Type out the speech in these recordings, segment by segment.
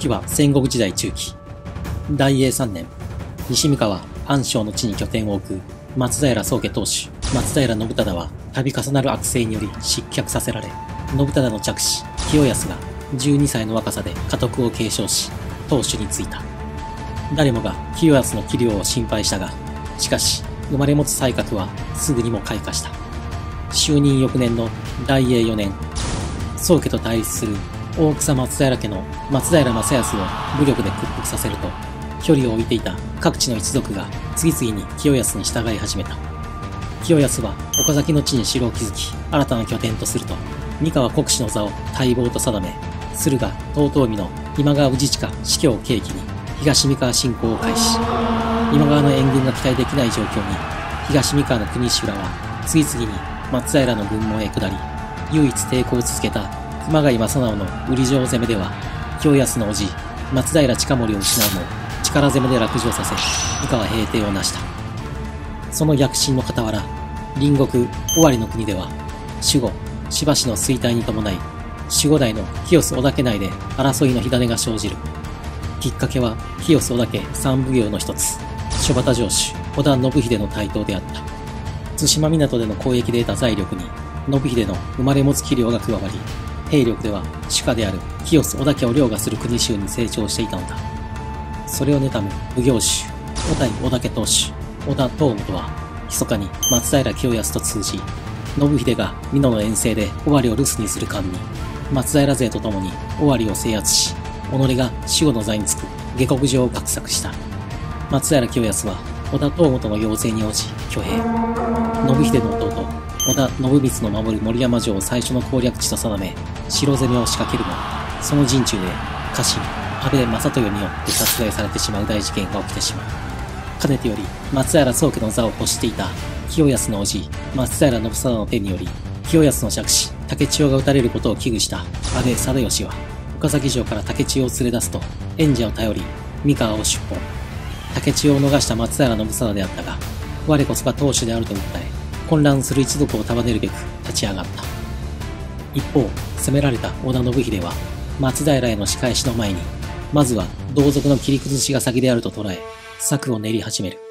時は戦国時代中期。大永3年、西三河安昌の地に拠点を置く松平宗家当主、松平信忠は度重なる悪政により失脚させられ、信忠の嫡子、清康が12歳の若さで家督を継承し、当主に就いた。誰もが清康の器量を心配したが、しかし生まれ持つ才覚はすぐにも開花した。就任翌年の大永4年、宗家と対立する大草松平家の松平正康を武力で屈服させると、距離を置いていた各地の一族が次々に清康に従い始めた。清康は岡崎の地に城を築き、新たな拠点とすると、三河国司の座を待望と定め、駿河遠江の今川氏親司教を契機に東三河侵攻を開始。今川の援軍が期待できない状況に、東三河の国主らは次々に松平の軍門へ下り、唯一抵抗を続けた熊谷正直の売城攻めでは、清康の叔父、松平近盛を失うも、力攻めで落城させ、三河平定を成した。その躍進の傍ら、隣国尾張の国では、守護、しばしの衰退に伴い、守護代の清須織田家内で争いの火種が生じる。きっかけは、清須織田家三奉行の一つ、諸畑城主、織田信秀の台頭であった。対馬港での交易で得た財力に、信秀の生まれ持つ器量が加わり、兵力では主家である清須織田家を凌駕する国衆に成長していたのだ。それを妬む奉行主、小田井織田家当主、織田東本は、密かに松平清康と通じ、信秀が美濃の遠征で尾張を留守にする間に、松平勢と共に尾張を制圧し、己が守護の座につく下克上を画策した。松平清康は、織田東本の要請に応じ、挙兵。信秀の弟、織田信光の守る森山城を最初の攻略地と定め、城攻めを仕掛けるも、その陣中で家臣、安倍正豊によって殺害されてしまう大事件が起きてしまう。かねてより松平宗家の座を欲していた清康の叔父、松平信貞の手により、清康の嫡子、竹千代が討たれることを危惧した安倍貞義は、岡崎城から竹千代を連れ出すと、縁者を頼り、三河を出奔。竹千代を逃した松平信貞であったが、我こそが当主であると訴え、混乱する一族を束ねるべく立ち上がった。一方、攻められた織田信秀は、松平への仕返しの前に、まずは同族の切り崩しが先であると捉え、策を練り始める。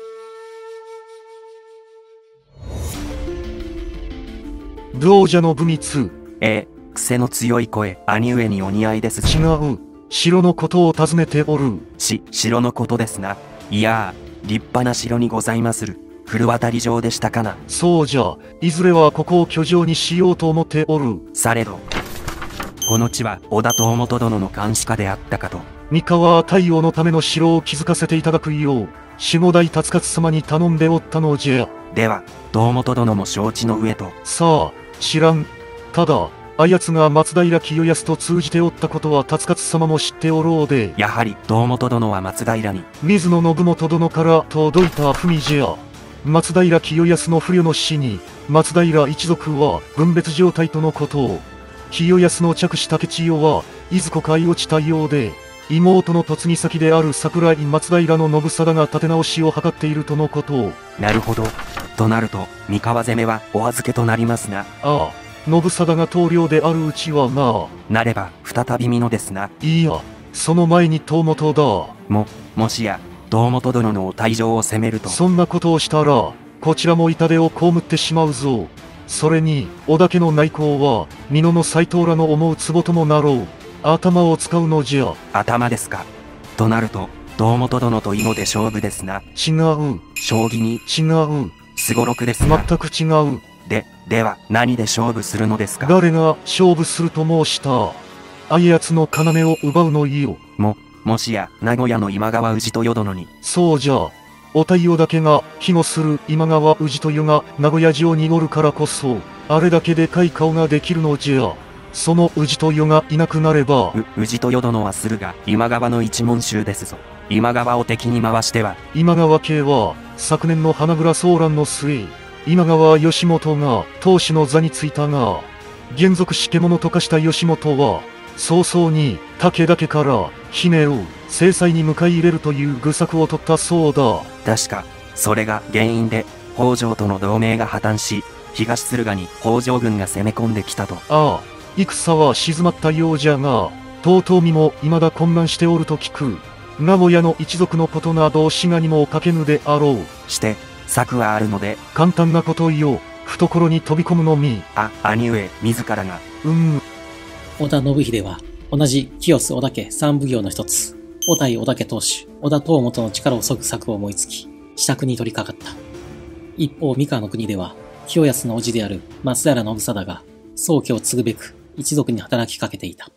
同者の文通。 癖の強い声、兄上にお似合いです。 違う。城のことを尋ねておる。 城のことですな。いや立派な城にございまする。古渡城でしたかな。 そうじゃ。いずれはここを居城にしようと思っておる。 されど、この地は織田東本殿の監視下であったかと。 三河太王のための城を築かせていただくよう、守護代達勝様に頼んでおったのじゃ。 では、東本殿も承知の上と。 さあ、知らん。ただ、あやつが松平清康と通じておったことは達勝様も知っておろうで。 やはり、東本殿は松平に。 水野信元殿から届いた文じゃ。松平清康の不慮の死に、松平一族は分別状態とのことを。清康の嫡子竹千代は、いずこかい落ちたようで、妹の嫁ぎ先である桜井松平の信貞が立て直しを図っているとのことを。 なるほど。となると、三河攻めはお預けとなりますな。 ああ、信貞が棟梁であるうちはな。 なれば、再び美濃ですな。 いいや、その前に東本だ。 もしや、東本殿のお退場を攻めると。 そんなことをしたら、こちらも痛手を被ってしまうぞ。それに、織田家の内向は、美濃の斎藤らの思う壺ともなろう。頭を使うのじゃ。 頭ですか。となると、東本殿と囲碁で勝負ですな。 違う。 将棋に。 違う。 すごろくですな。 全く違う。 では、何で勝負するのですか。 誰が勝負すると申した。あやつの要を奪うのいいよ。 もしや、名古屋の今川氏豊殿に。 そうじゃ。お太陽だけが庇護する今川氏豊が名古屋城におるからこそ、あれだけでかい顔ができるのじゃ。その氏豊がいなくなれば。 氏豊殿は駿河今川の一門衆ですぞ。今川を敵に回しては。 今川家は、昨年の花倉騒乱の末、今川義元が当主の座についたが、現属し獣と化した義元は、早々に武田家から姫を制裁に迎え入れるという愚策を取ったそうだ。 確か、それが原因で、北条との同盟が破綻し、東駿河に北条軍が攻め込んできたと。 ああ、戦は静まったようじゃが、 遠見も未だ混乱しておると聞く。名古屋の一族のことなど滋賀にも書けぬであろう。 して、策はあるので、 簡単なこと言おう。懐に飛び込むのみ。 兄上、自らが。 織田信秀は、同じ清須織田家三奉行の一つ、小田井織田家当主、織田東元の力を削ぐ策を思いつき、支度に取り掛かった。一方、三河の国では、清康の叔父である松平信貞が、宗家を継ぐべく、一族に働きかけていた。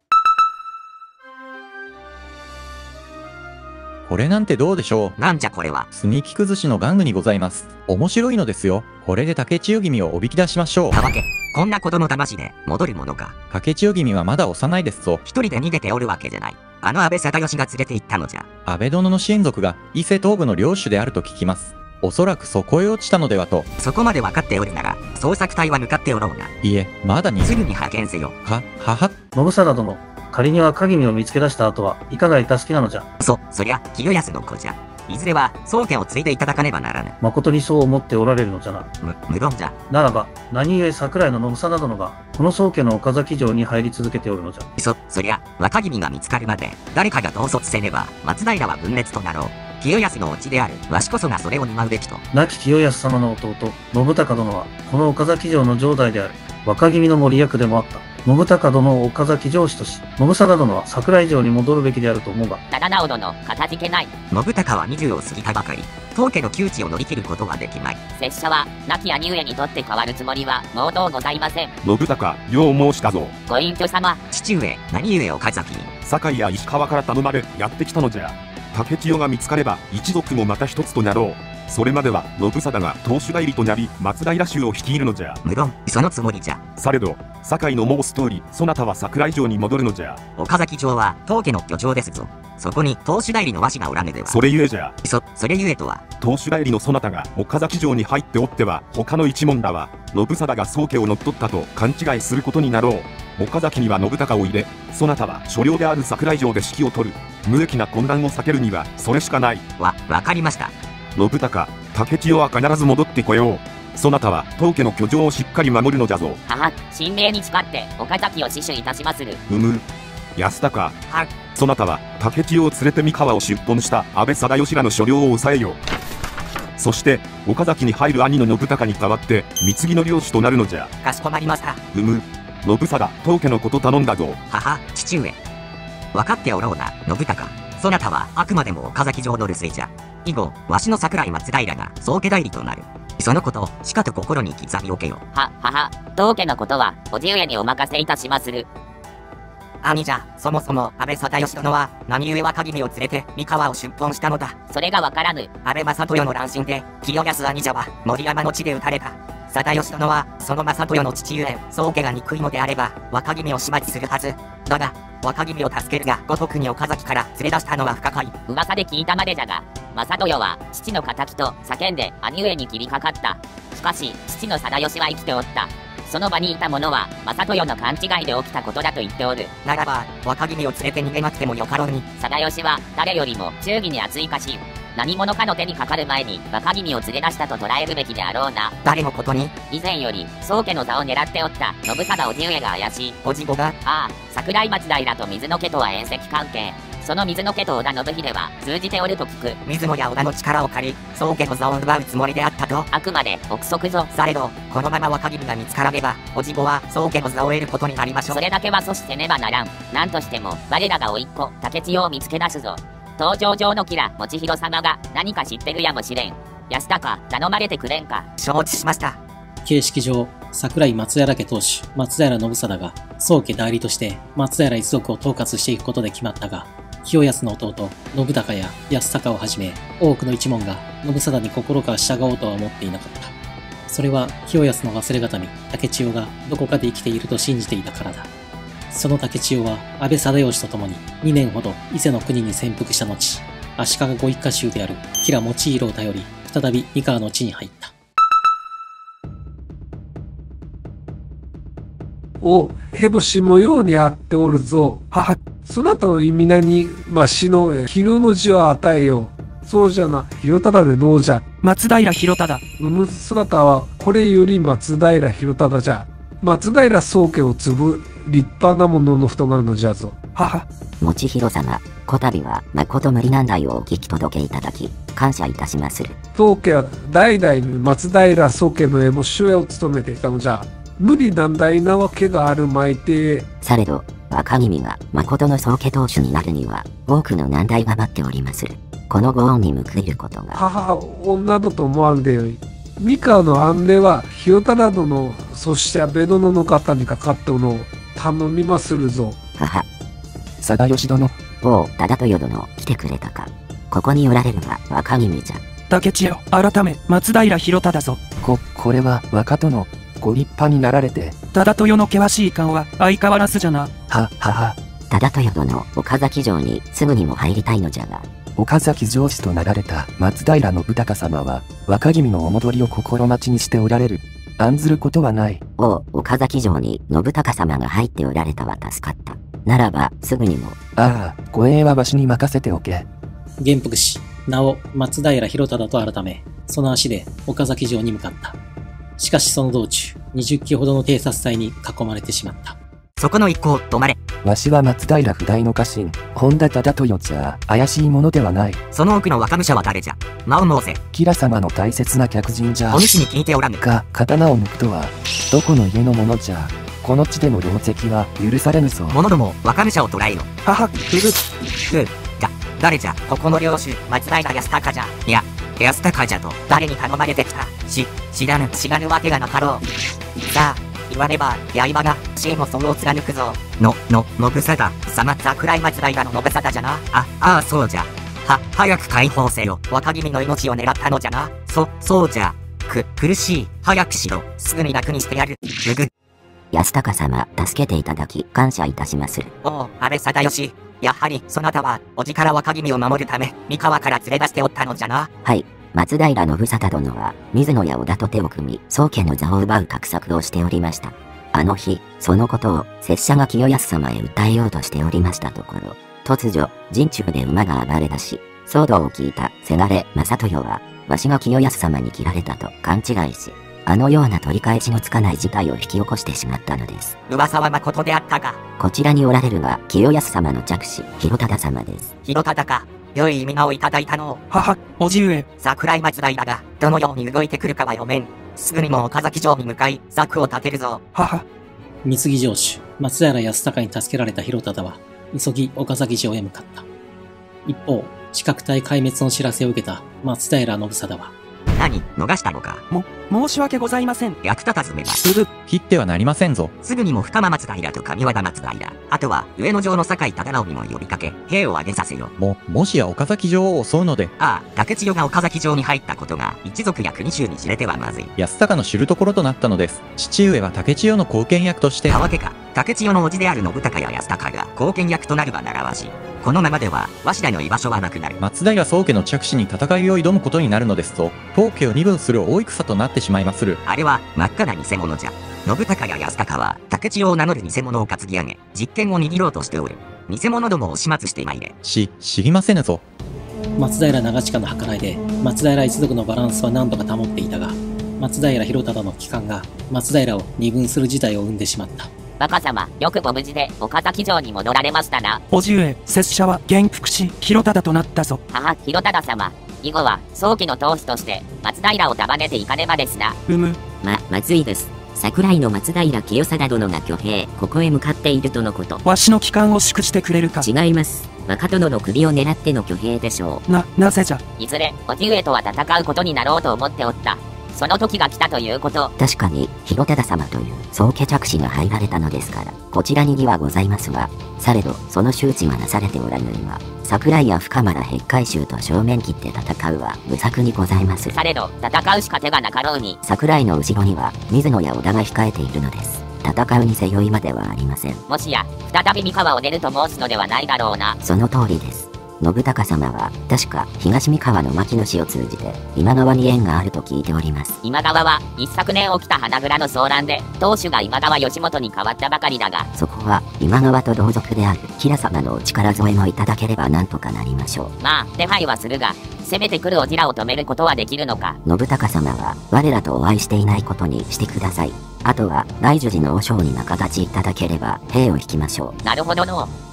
これなんてどうでしょう。 なんじゃこれは。 炭木崩しの玩具にございます。面白いのですよ。これで竹千代君をおびき出しましょう。 たわけ。こんな子供騙しで戻るものか。 竹千代君はまだ幼いですぞ。 一人で逃げておるわけじゃない。安倍貞義が連れて行ったのじゃ。 安倍殿の親族が伊勢東部の領主であると聞きます。おそらくそこへ落ちたのではと。 そこまで分かっておるなら、捜索隊は向かっておろうが。 いえ、まだに。 すぐに派遣せよ。 は。 信貞殿、仮には影見を見つけ出した後はいかがいたすきなのじゃ。 そりゃ、清康の子じゃ。いずれは、宗家を継いでいただかねばならぬ。 誠にそう思っておられるのじゃな。 無論じゃ。 ならば、何故桜井の信貞殿が、この宗家の岡崎城に入り続けておるのじゃ。 そりゃ、若君が見つかるまで、誰かが統率せねば、松平は分裂となろう。清康の落ちである、わしこそがそれを担うべきと。 亡き清康様の弟、信孝殿は、この岡崎城の城代である、若君の森役でもあった。信孝殿を岡崎城主とし、信貞殿は桜井城に戻るべきであると思うが。 忠直殿、かたじけない。 信孝は20を過ぎたばかり。当家の窮地を乗り切ることはできまい。 拙者は、亡き兄上にとって変わるつもりは、毛頭ございません。 信孝、よう申したぞ。 ご隠居様。 父上、何故岡崎に。 堺や石川から頼まれ、やってきたのじゃ。竹千代が見つかれば、一族もまた一つとなろう。それまでは信貞が当主代理となり松平衆を率いるのじゃ。 無論そのつもりじゃ。 されど堺の申す通りそなたは桜井城に戻るのじゃ。 岡崎城は当家の居城ですぞ。そこに当主代理の和紙がおらねでは。 それゆえじゃ。 それゆえとは、 当主代理のそなたが岡崎城に入っておっては他の一門らは信貞が宗家を乗っ取ったと勘違いすることになろう。岡崎には信孝を入れ、そなたは所領である桜井城で指揮を執る。無益な混乱を避けるにはそれしかない。 わかりました。 信孝、竹千代は必ず戻ってこよう。そなたは当家の居城をしっかり守るのじゃぞ。 神明に誓って岡崎を死守いたしまする。 安高、そなたは竹千代を連れて三河を出奔した安倍貞義らの所領を抑えよう。そして岡崎に入る兄の信孝に代わって貢ぎの領主となるのじゃ。 かしこまりました。 信貞、当家のこと頼んだぞ。 父上。分かっておろうな、信孝。そなたはあくまでも岡崎城の留守居じゃ。以後、わしの桜井松平が宗家代理となる。そのことをしかと心に刻みおけよ。 当家のことはおじ上にお任せいたしまする。 兄じゃ、そもそも安倍貞義殿は何故若君を連れて三河を出奔したのだ。 それがわからぬ。 安倍正豊の乱心で清康兄者は森山の地で撃たれた。貞義殿はその正豊の父ゆえ宗家が憎いのであれば若君を始末するはず。だが若君を助けるがごとくに岡崎から連れ出したのは不可解。 噂で聞いたまでじゃが、正豊は父の敵と叫んで兄上に切りかかった。しかし父の貞義は生きておった。その場にいた者は正豊の勘違いで起きたことだと言っておる。 ならば若君を連れて逃げなくてもよかろうに。 貞義は誰よりも忠義に熱いかし、何者かの手にかかる前に若君を連れ出したと捉えるべきであろうな。 誰のことに？ 以前より宗家の座を狙っておった信貞叔父上が怪しい。 叔父子が？ 桜井松平と水野家とは縁戚関係。その水野家と織田信秀は通じておると聞く。 水野や織田の力を借り宗家の座を奪うつもりであったと。 あくまで憶測ぞ。 されどこのまま若君が見つからねば叔父子は宗家の座を得ることになりましょう。 それだけは阻止せねばならん。なんとしても我らが甥っ子竹千代を見つけ出すぞ。東条城の吉良持弘様が何か知ってるやもしれん。安高、頼まれてくれんか。 承知しました。 形式上、桜井松平家当主松平信貞が宗家代理として松平一族を統括していくことで決まったが、清康の弟信孝や安高をはじめ多くの一門が信貞に心から従おうとは思っていなかった。それは清康の忘れがたみ竹千代がどこかで生きていると信じていたからだ。その竹千代は安倍貞義と共に2年ほど伊勢の国に潜伏した後、足利ご一家衆である吉良持弘を頼り再び三河の地に入った。 へぼしもようにあっておるぞ。そなたの意味なに、死の昼の字を与えよう。そうじゃな、広忠でどうじゃ。 松平広忠。 そなたは、これより松平広忠じゃ。松平宗家を継ぐ立派な者の人なのじゃぞ。 はは。 もちひろ様、こたびは誠無理難題をお聞き届けいただき、感謝いたしまする。 宗家は代々松平宗家の絵も主演を務めていたのじゃ。無理難題なわけがあるまいて。 されど、若君が誠の宗家当主になるには、多くの難題が待っておりまする。このご恩に報いることが。 はは、女だと思わんでよい。三河の安寧は、広忠殿、そして安倍殿の方にかかったのを頼みまするぞ。 はは。 貞吉殿。 おう、忠豊殿、来てくれたか。ここにおられるが若君じゃ。 竹千代、改め、松平広忠ぞ。これは、若殿、ご立派になられて、忠豊の険しい勘は相変わらずじゃな。は。 忠豊殿、岡崎城にすぐにも入りたいのじゃが。 岡崎城主となられた松平信孝様は、若君のお戻りを心待ちにしておられる。案ずることはない。 おう、岡崎城に信孝様が入っておられたは助かった。ならば、すぐにも。 ああ、護衛はわしに任せておけ。 元服し、名を松平広忠と改め、その足で岡崎城に向かった。しかしその道中、20機ほどの偵察隊に囲まれてしまった。 そこの一行、止まれ。 わしは松平不代の家臣、本田忠豊じゃ怪しいものではない。 その奥の若武者は誰じゃ。名を申せ。 吉良様の大切な客人じゃ。 お主に聞いておらぬ。 刀を抜くとは、どこの家のものじゃ。この地での領籍は許されぬぞ。 者ども、若武者を捕らえろ。 はは、 誰じゃ。ここの領主、松平康隆じゃ。いや、安高じゃと、誰に頼まれてきた。知らぬわけがなかろう。さあ、言わねば、刃が、真をそうを貫くぞ。信貞、様、桜井松平の信貞じゃな。ああ、そうじゃ。早く解放せよ。若君の命を狙ったのじゃな。そうじゃ。苦しい。早くしろ。すぐに楽にしてやる。安高様、助けていただき、感謝いたしまする。おう、安倍貞義。やはり、そなたは、おじから若君を守るため、三河から連れ出しておったのじゃな。はい。松平信貞殿は、水野や織田と手を組み、宗家の座を奪う画策をしておりました。あの日、そのことを、拙者が清康様へ訴えようとしておりましたところ、突如、陣中で馬が暴れ出し、騒動を聞いた、せがれ、正豊は、わしが清康様に切られたと勘違いし、あのような取り返しのつかない事態を引き起こしてしまったのです。噂は誠であったか。こちらにおられるが、清康様の嫡子、広忠様です。広忠か。良い皆をいただいたの。 は、おじ上。 桜井松平が、どのように動いてくるかは読めん。すぐにも岡崎城に向かい、策を立てるぞ。 は。 三木城主、松平康隆に助けられた広忠は、急ぎ岡崎城へ向かった。一方、四角隊壊滅の知らせを受けた松平信貞は、 何、逃したのか。 申し訳ございません。 役立たずめが。 切ってはなりませんぞ。 すぐにも深間松平と上和田松平、あとは上野城の酒井忠直にも呼びかけ、兵を挙げさせよ。 もしや岡崎城を襲うので。 ああ、竹千代が岡崎城に入ったことが、一族や国衆に知れてはまずい。 安高の知るところとなったのです。父上は竹千代の後見役として。 たわけか。竹千代の叔父である信孝や安高が後見役となるは習わしい。このままでは、鷲田の居場所はなくなる。 松平宗家の嫡子に戦いを挑むことになるのですと、当家を二分する大戦となってしまいまする。 あれは、真っ赤な偽物じゃ。信孝や安高は、竹千代を名乗る偽物を担ぎ上げ、実権を握ろうとしておる。偽物どもを始末してまいれ。 知りませぬぞ。 松平長近の計らいで、松平一族のバランスは何度か保っていたが、松平広忠の帰還が、松平を二分する事態を生んでしまった。 若様、よくご無事で岡崎城に戻られましたな。 叔父上、拙者は元服し、広忠となったぞ。 広忠様、以後は早期の当主として松平を束ねていかねばですな。 まずいです。桜井の松平清貞殿が挙兵、ここへ向かっているとのこと。 わしの帰還を祝してくれるか。 違います。若殿の首を狙っての挙兵でしょう。 なぜじゃ。 いずれ、叔父上とは戦うことになろうと思っておった。その時が来たということ。 確かに、広忠様という宗家嫡子が入られたのですから、こちらに義はございますが、されど、その周知がなされておらぬ今、桜井や深間ら碧海衆と正面切って戦うは無策にございます。 されど、戦うしか手がなかろうに。 桜井の後ろには、水野や織田が控えているのです。戦うにせよいまではありません。 もしや、再び三河を出ると申すのではないだろうな。 その通りです。信孝様は、確か東三河の牧野氏を通じて、今川に縁があると聞いております。 今川は、一昨年起きた花蔵の騒乱で、当主が今川義元に変わったばかりだが、 そこは、今川と同族である、吉良様のお力添えもいただければなんとかなりましょう。 まあ、手配はするが、攻めてくるおじらを止めることはできるのか。 信孝様は、我らとお会いしていないことにしてください。あとは、大樹寺の和尚に仲立ちいただければ、兵を引きましょう。 なるほどの。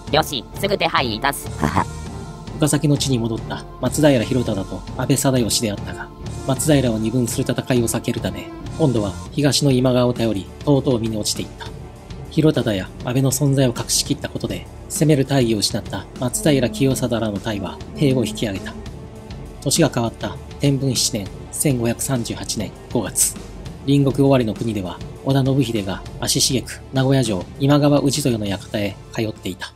よし、すぐ手配いたす。はは。 岡崎の地に戻った松平広忠と安倍貞義であったが、松平を二分する戦いを避けるため、今度は東の今川を頼り、とうとう身に落ちていった。広忠や安倍の存在を隠し切ったことで、攻める大義を失った松平清貞らの隊は兵を引き上げた。年が変わった天文7年1538年5月、隣国尾張の国では、織田信秀が足しげく名古屋城今川氏豊の館へ通っていた。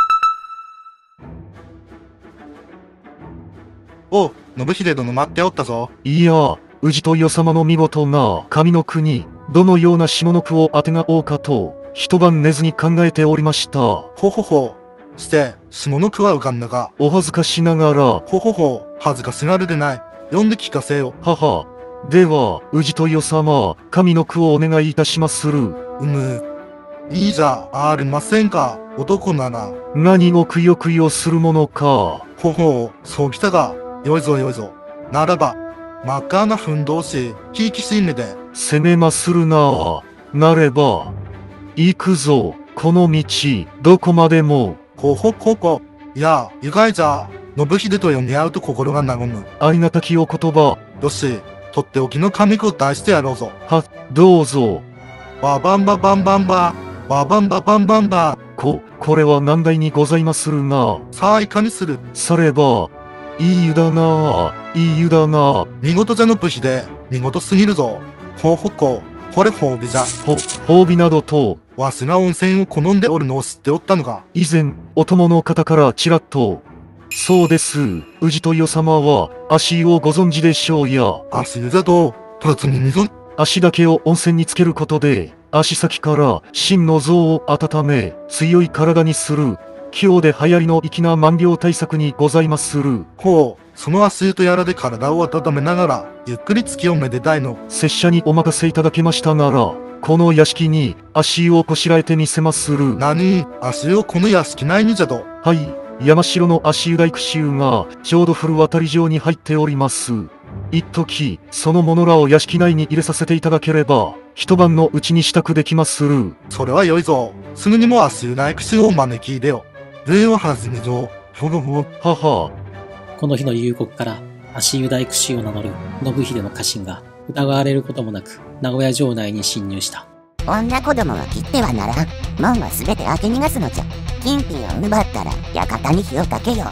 おう、信秀殿待っておったぞ。 いや、氏豊様の見事な神の国、どのような下の句をあてがおうかと、一晩寝ずに考えておりました。 ほほほ。して、下の句は浮かんだが。 お恥ずかしながら。 ほほほ、恥ずかしがるでない。読んで聞かせよ。 はは。では、氏豊様、神の句をお願いいたしまする。 いいじゃありませんか、男なら。 何をくよくよするものか。 ほほう、そうきたが。よいぞよいぞ。ならば、真っ赤な奮闘し、ひいきしんねで。 攻めまするな。なれば。行くぞ、この道、どこまでも。 こ。いや、意外じゃ、信秀と呼んで合うと心が和む。 ありがたきお言葉。 よし、とっておきの神句を出してやろうぞ。 は、どうぞ。 ババンババンバンバ、ババンババンバンバ。 これは難題にございまするな。 さあいかにする。 されば、いい湯だな、いい湯だな。 見事じゃの武士で、見事すぎるぞ。これ褒美じゃ。 褒美などと。 わしが温泉を好んでおるのを知っておったのか。 以前、お供の方からちらっと。そうです。氏豊様は、足湯をご存知でしょうや。 足湯じゃと、突に水。 足だけを温泉につけることで、足先から真の臓を温め、強い体にする。今日で流行りの粋な万病対策にございまする。 ほう、その足湯とやらで体を温めながら、ゆっくり月をめでたいの。 拙者にお任せいただけましたなら、この屋敷に足湯をこしらえてみせまする。 何、足湯をこの屋敷内にじゃと。 はい、山城の足湯大工衆がちょうど古渡り城に入っております。一時、その者らを屋敷内に入れさせていただければ、一晩のうちに支度できまする。 それは良いぞ。すぐにも足湯大工衆を招き入れよ。礼を始めぞ。 はは。 この日の夕刻から足湯大工衆を名乗る信秀の家臣が疑われることもなく名古屋城内に侵入した。 女子供は切ってはならん。門はすべて開け逃がすのじゃ。金品を奪ったら館に火をかけよ。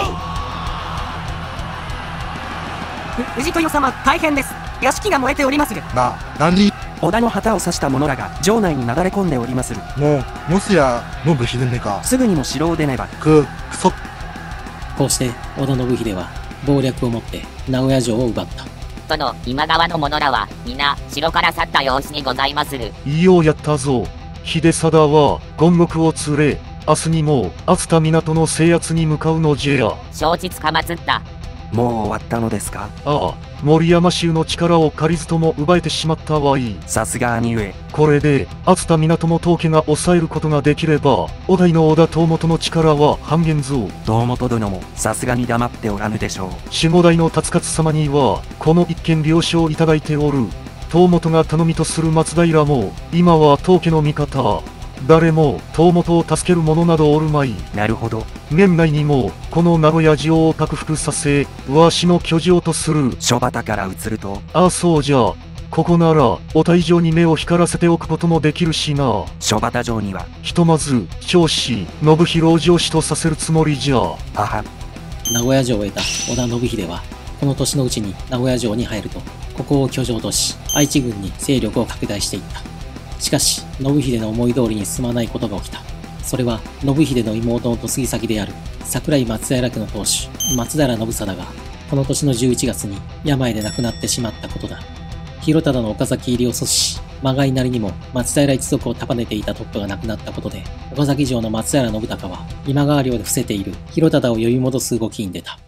氏豊様、大変です。屋敷が燃えておりまする。 何？ 織田の旗を指した者らが城内になだれ込んでおりまする。 もしや信秀ねか。 すぐにも城を出ねば。 くそ。 こうして織田信秀は謀略をもって名古屋城を奪った。 その今川の者らは皆城から去った様子にございまする。 いいようやったぞ。秀貞は権国を連れ、明日にも熱田港の制圧に向かうのじゃ。 承知つかまつった。 もう終わったのですか。 ああ、森山衆の力を借りずとも奪えてしまったわい。 さすが兄上。 これで熱田港も当家が抑えることができれば、お代の織田東本の力は半減ぞ。 東本殿もさすがに黙っておらぬでしょう。 守護代の辰勝様にはこの一件了承いただいておる。東本が頼みとする松平も今は当家の味方。誰も東本を助ける者などおるまい。 なるほど。 年内にもこの名古屋城を拡幅させ、わしの居城とする。 諸畑から移ると。 ああ、そうじゃ。ここならお大城に目を光らせておくこともできるしな。 諸畑城にはひとまず長子信弘を城主とさせるつもりじゃ。はは。 名古屋城を得た織田信秀はこの年のうちに名古屋城に入ると、ここを居城とし愛知軍に勢力を拡大していった。しかし、信秀の思い通りに進まないことが起きた。それは、信秀の妹の嫁ぎ先である、桜井松平家の当主、松平信貞が、この年の11月に病で亡くなってしまったことだ。広忠の岡崎入りを阻止し、まがいなりにも松平一族を束ねていたトップが亡くなったことで、岡崎城の松平信孝は、今川領で伏せている広忠を呼び戻す動きに出た。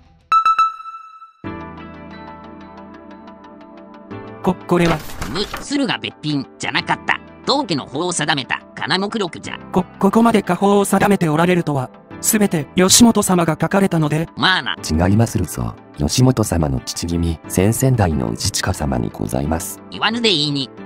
これは駿河別品じゃなかった。当家の法を定めた金目録じゃ。 ここまで家法を定めておられるとは、すべて義元様が書かれたので。 まあな。 違いまするぞ。義元様の父君、先々代の氏親様にございます。 言わぬでいいに。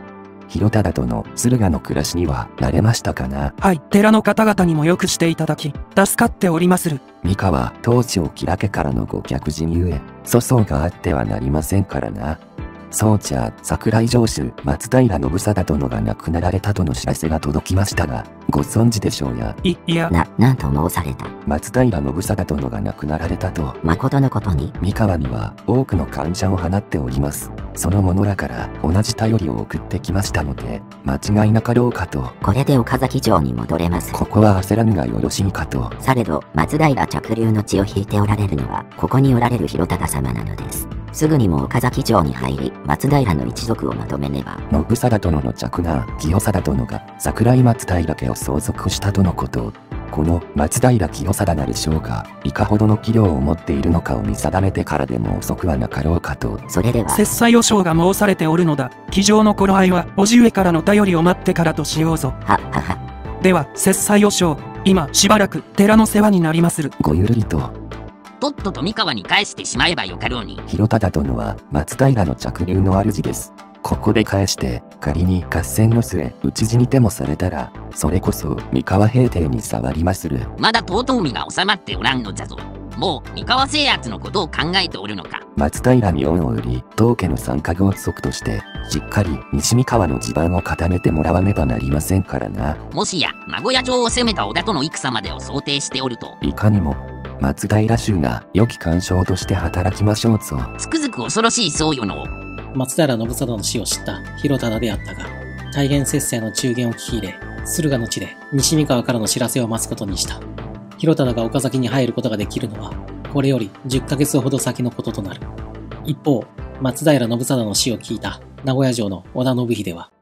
広忠殿、駿河の暮らしには慣れましたかな？ はい、寺の方々にもよくしていただき、助かっておりまする。 三河当朝吉家からのご客人ゆえ、粗相があってはなりませんからな。そうちゃ、桜井城主、松平信貞殿が亡くなられたとの知らせが届きましたが、ご存知でしょうや。 いや。 なんと申された。 松平信貞殿が亡くなられたと。 誠のことに。 三河には多くの患者を放っております。その者らから同じ便りを送ってきましたので、間違いなかろうかと。 これで岡崎城に戻れます。 ここは焦らぬがよろしいかと。 されど、松平着流の血を引いておられるのは、ここにおられる広忠様なのです。すぐにも岡崎城に入り、松平の一族をまとめねば。 信貞殿の嫡男、清貞殿が桜井松平家を相続したとのこと。この松平清貞なる将が、いかほどの器量を持っているのかを見定めてからでも遅くはなかろうかと。 それでは、 切磋予想が申されておるのだ。騎乗の頃合いは、叔父上からの便りを待ってからとしようぞ。では、切磋予想、今、しばらく、寺の世話になりまする。 ごゆるりと。 とっとと三河に返してしまえばよかろうに。 広忠殿は松平の着流の主です。ここで返して、仮に合戦の末、討ち死にでもされたら、それこそ三河平定に障りまする。 まだ遠江が収まっておらんのじゃぞ。もう三河制圧のことを考えておるのか。 松平に恩を売り、当家の三家合則として、しっかり西三河の地盤を固めてもらわねばなりませんからな。 もしや、名古屋城を攻めた織田との戦までを想定しておると。 いかにも。松平衆が良き干渉として働きましょうぞ。 つくづく恐ろしいそうよの。 松平信貞の死を知った広忠であったが、大元節制の中言を聞き入れ、駿河の地で西三河からの知らせを待つことにした。広忠が岡崎に入ることができるのは、これより10ヶ月ほど先のこととなる。一方、松平信貞の死を聞いた名古屋城の織田信秀は、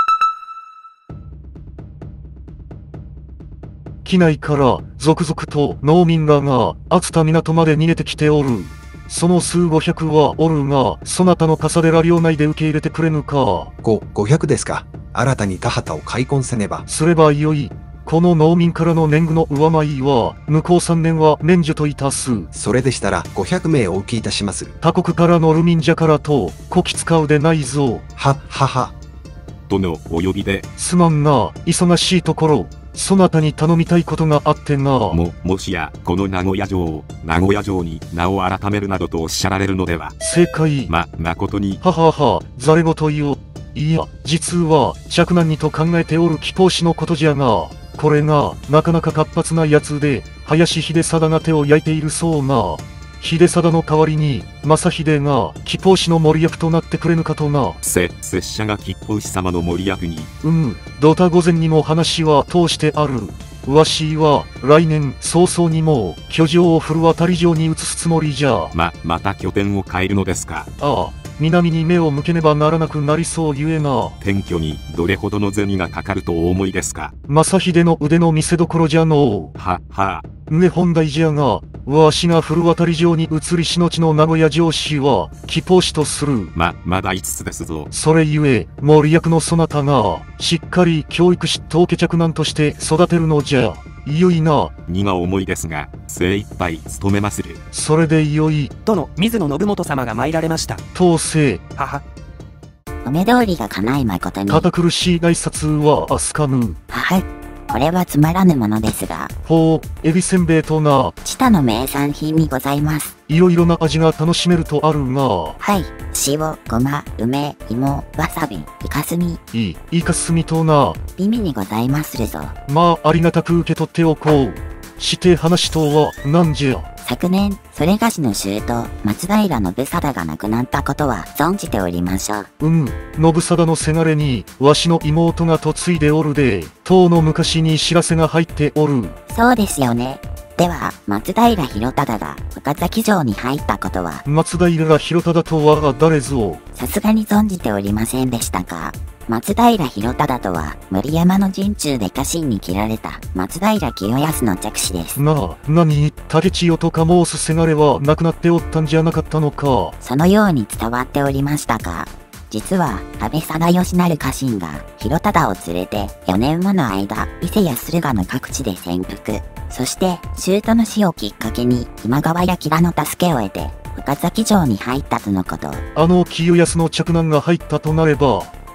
機内から続々と農民らが熱田港まで逃げてきておる。その数500はおるが、そなたの笠寺領内で受け入れてくれぬか。 500ですか。新たに田畑を開墾せねば。 すればよい。この農民からの年貢の上舞は、向こう3年は免除といたす。 それでしたら500名お受けいたします。 他国からのる民じゃからと、こき使うでないぞ。 殿お呼びで。 すまんな、忙しいところ。そなたに頼みたいことがあってな。 もしや、この名古屋城に名を改めるなどとおっしゃられるのでは。 正解。 誠に。 ざれ言よ。いや、実は、嫡男にと考えておる貴公子のことじゃが、これが、なかなか活発なやつで、林秀貞が手を焼いているそうな。秀貞の代わりに、正秀が、貴公子の森役となってくれぬかとな。 拙者が貴公子様の森役に。 ドタ御前にも話は通してある。わしは、来年早々にも、居城を古渡城に移すつもりじゃ。 また拠点を変えるのですか。 ああ、南に目を向けねばならなくなりそうゆえな。 転居にどれほどの銭がかかるとお思いですか。 正秀の腕の見せ所じゃのう。本題じゃが、わしが古渡城に移りしのちの名古屋城主は、貴公子とする。 まだ5つですぞ。 それゆえ、森役のそなたが、しっかり教育し当家嫡男として育てるのじゃ。よいな。 荷が重いですが、精一杯務めまする。 それでよい。 殿、水野信元様が参られました。 当世。 お目通りが叶い誠に。 堅苦しい挨拶はあすかぬ。 これはつまらぬものですが。 エビせんべいとな。 知多の名産品にございます。 いろいろな味が楽しめるとあるが。 塩、ごま、梅、芋、わさび、イカスミ。 イカスミとな。 美味にございまするぞ。 ありがたく受け取っておこう。して話とは何じゃ。 昨年、それがしの舅、松平信貞が亡くなったことは存じておりましょう。 信貞のせがれに、わしの妹が嫁いでおるで、当の昔に知らせが入っておる。 そうですよね。では、松平広忠が岡崎城に入ったことは。 松平広忠とは誰ぞ。 さすがに存じておりませんでしたか。松平広忠とは、森山の陣中で家臣に切られた松平清康の嫡子です。 何、竹千代とか申すせがれは亡くなっておったんじゃなかったのか。 そのように伝わっておりましたが、実は、安倍貞義なる家臣が、広忠を連れて、4年もの間、伊勢や駿河の各地で潜伏。そして、舅の死をきっかけに、今川や吉良の助けを得て、岡崎城に入ったとのこと。 清康の嫡男が入ったとなれば、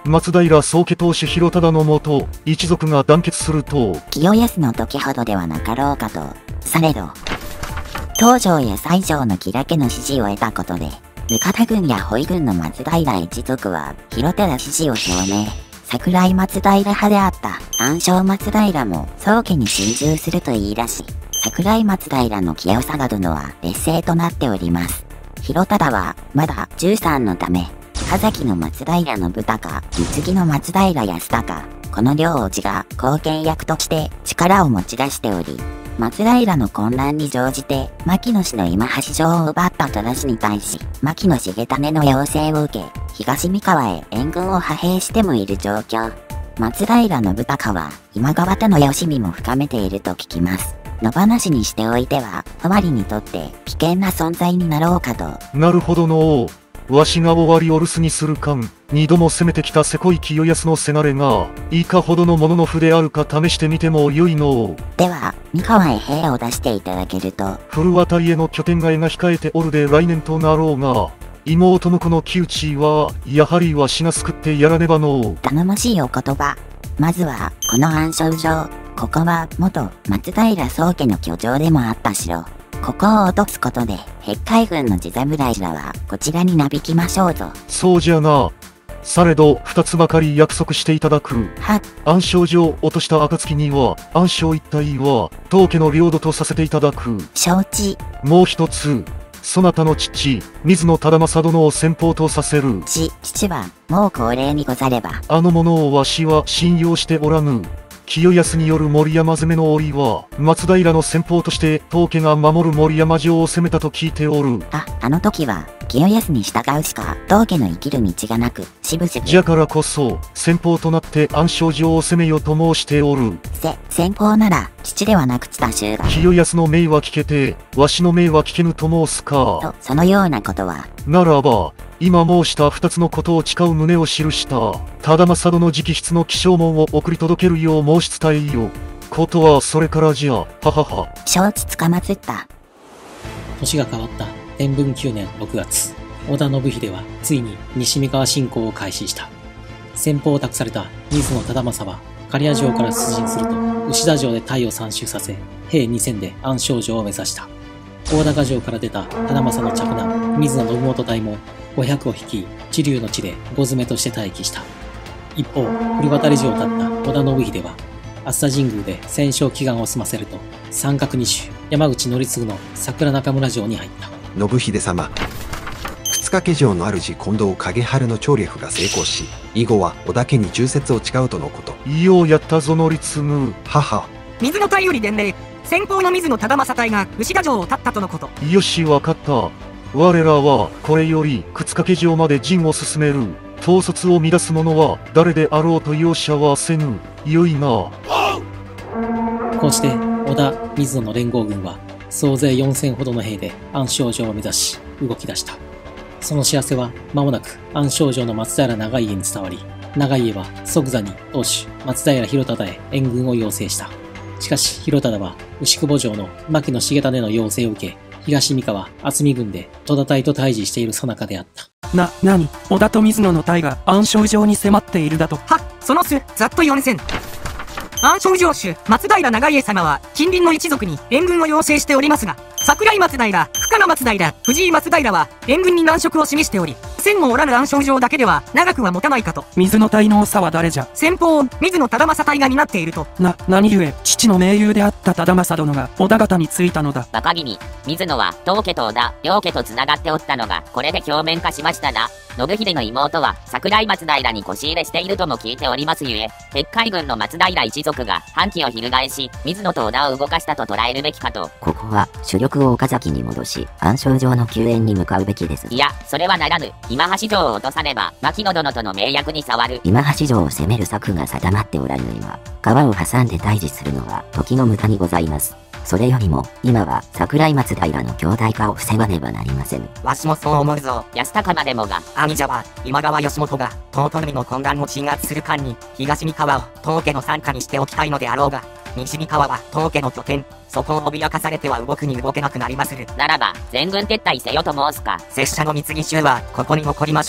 松平宗家当主広忠のもと、一族が団結すると、 清康の時ほどではなかろうかと。されど、東条や西条の吉良家の支持を得たことで、額田軍や保軍の松平一族は広忠支持を表明。桜井松平派であった暗礁松平も宗家に心中すると言い出し、桜井松平の清貞殿は劣勢となっております。広忠はまだ13のため、岡崎の松平信孝、三木の松平康隆、この両叔父が後見役として力を持ち出しており、松平の混乱に乗じて牧野氏の今橋城を奪った戸田氏に対し、牧野重胤の要請を受け、東三河へ援軍を派兵してもいる状況。松平信孝は今川とのよしみも深めていると聞きます。野放しにしておいては、尾張にとって危険な存在になろうかと。 なるほどのう。わしが終わりお留守にするかん、二度も攻めてきたせこい清康のせがれが、いかほどのものの筆あるか試してみてもよいのう。 では、三河へ兵を出していただけると。 古渡りへの拠点替えが控えておるで来年となろうが、妹婿の木内は、やはりわしが救ってやらねばのう。 頼もしいお言葉。まずは、この暗礁城。ここは、元松平宗家の居城でもあった城。ここを落とすことで、핵海軍の地侍らは、こちらになびきましょうぞ。 そうじゃな。されど、二つばかり約束していただく。暗礁城を落とした暁には、暗礁一帯は、当家の領土とさせていただく。 承知。 もう一つ。そなたの父、水野忠政殿を先方とさせる。 父は、もう高齢にござれば。 あの者をわしは信用しておらぬ。清康による森山攻めの折は、松平の先方として当家が守る森山城を攻めたと聞いておる。 あの時は、清康に従うしか、当家の生きる道がなく、しぶしぶ。 じゃからこそ、先方となって暗礁城を攻めよと申しておる。 先方なら、父ではなく知多衆が。 清康の命は聞けて、わしの命は聞けぬと申すか。 そのようなことは。 ならば、今申した二つのことを誓う旨を記した、忠政殿直筆の起請文を送り届けるよう申し伝えよ。ことはそれからじゃ、ははは。 承知つかまつった。 年が変わった天文9年6月、織田信秀はついに西三河侵攻を開始した。先方を託された水野忠政は、刈谷城から出陣すると、牛田城で隊を参集させ、兵2000で暗礁城を目指した。大高城から出た忠政の嫡男、水野信元隊も、500を率い、知龍の地で5詰めとして待機した。一方、古渡城を立った織田信秀は、熱田神宮で戦勝祈願を済ませると、三角二種、山口則次の桜中村城に入った。 信秀様。沓掛城の主近藤景春の調略が成功し、以後は織田家に忠節を誓うとのこと。 ようやったぞ則次。 母。 水野隊より伝令。先方の水野忠政隊が牛田城を立ったとのこと。 よし、わかった。我らはこれより沓掛城まで陣を進める。統率を乱す者は誰であろうと容赦はせぬ。よいな。 こうして織田水野の連合軍は総勢4000ほどの兵で暗礁城を目指し動き出した。その知らせは間もなく暗礁城の松平長家に伝わり、長家は即座に当主松平広忠へ援軍を要請した。しかし広忠は牛久保城の牧野重胤の要請を受け、東三河渥美軍で戸田隊と対峙している最中であった。 何織田と水野の隊が暗礁城に迫っているだと。 その数ざっと4000。暗礁城主松平長家様は近隣の一族に援軍を要請しておりますが、桜井松平、深野松平、藤井松平は援軍に難色を示しており、1000もおらぬ暗礁城だけでは長くは持たないかと。 水野隊の長は誰じゃ。 先方を水野忠政隊が担っていると。 何故父の盟友であった忠政殿が織田方についたのだ。 若君、水野は当家と織田両家と繋がっておったのがこれで表面化しましたな。信秀の妹は桜井松平に腰入れしているとも聞いておりますゆえ、핵海軍の松平一族が反旗を翻し、水野と織田を動かしたと捉えるべきかと。 ここは主力を岡崎に戻し、暗礁城の救援に向かうべきです。 いや、それはならぬ。今橋城を落とさねば牧野殿との盟約に障る。 今橋城を攻める策が定まっておらぬ今、川を挟んで対峙するのは時の無駄にございます。それよりも、今は桜井松平の兄弟化を防がねばなりません。 わしもそう思うぞ。 安高までもが。 兄者は、今川義元が、遠江の混乱を鎮圧する間に、東三河を当家の傘下にしておきたいのであろうが、西三河は当家の拠点、そこを脅かされては動くに動けなくなりまする。 ならば、全軍撤退せよと申すか。 拙者の貢ぎ衆は、ここに残りましょう。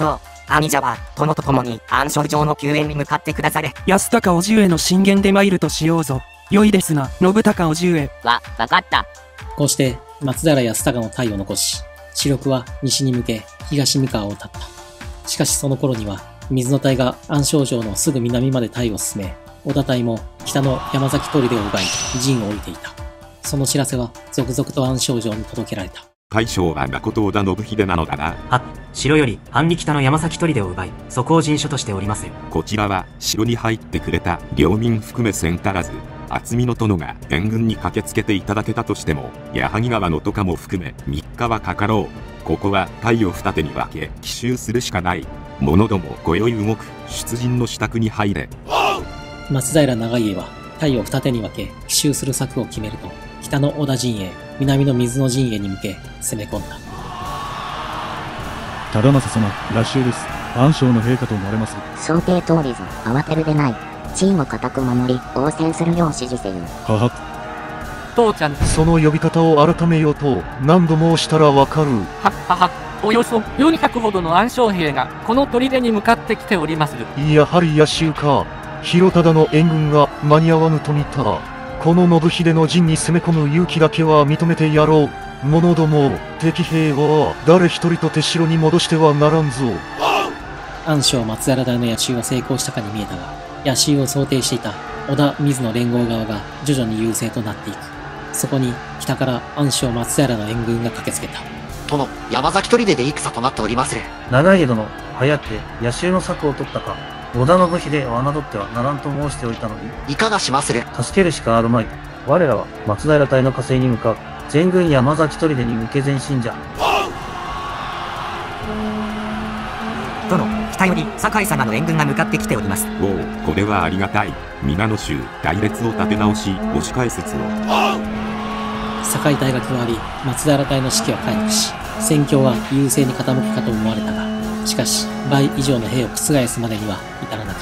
兄者は、殿と共に暗礁上の救援に向かってくだされ。 安高叔父上の進言で参るとしようぞ。良いですな、信高叔父上。 わかった。 こうして、松平康隆の隊を残し、主力は西に向け東三河を立った。しかしその頃には、水の隊が暗礁城のすぐ南まで隊を進め、織田隊も北の山崎砦を奪い、陣を置いていた。その知らせは続々と暗礁城に届けられた。 大将は誠織田信秀なのだな。 城より半里北の山崎砦を奪い、そこを陣所としておりますよ。 こちらは城に入ってくれた領民含め千足らず、厚みの殿が援軍に駆けつけていただけたとしても、矢作川の渡河も含め3日はかかろう。ここは隊を二手に分け奇襲するしかない。者ども今宵動く。出陣の支度に入れ。 松平長家は隊を二手に分け奇襲する策を決めると、北の織田陣営、南の水の陣営に向け攻め込んだ。 忠政様、来襲です。暗礁の陛下と思われます。 想定通りぞ、慌てるでない。地位を固く守り、応戦するよう指示せよ。 はは。 父ちゃん。 その呼び方を改めようと何度申したらわかる。 およそ400ほどの暗礁兵がこの砦に向かってきておりまする。 やはり野襲か。広忠の援軍が間に合わぬと見た。この信秀の陣に攻め込む勇気だけは認めてやろう。者ども、敵兵は誰一人とて城に戻してはならんぞ。 暗礁松平大の野襲は成功したかに見えたが、野襲を想定していた織田水野連合側が徐々に優勢となっていく。そこに北から暗礁松平の援軍が駆けつけた。 殿、山崎砦で戦となっておりまする。 長家殿、早って野襲の策を取ったか。織田信秀を侮ってはならんと申しておいたのに。 いかがしまする。 助けるしかあるまい。我らは松平隊の加勢に向かう。全軍山崎砦に向け前進じゃ。 殿、北より酒井様の援軍が向かってきております。 おお、これはありがたい。皆の衆、隊列を立て直し、押し返すつの。 酒井隊が加わり、松平隊の士気は回復し、戦況は優勢に傾くかと思われたが、しかし、倍以上の兵を覆すまでには至らなかった。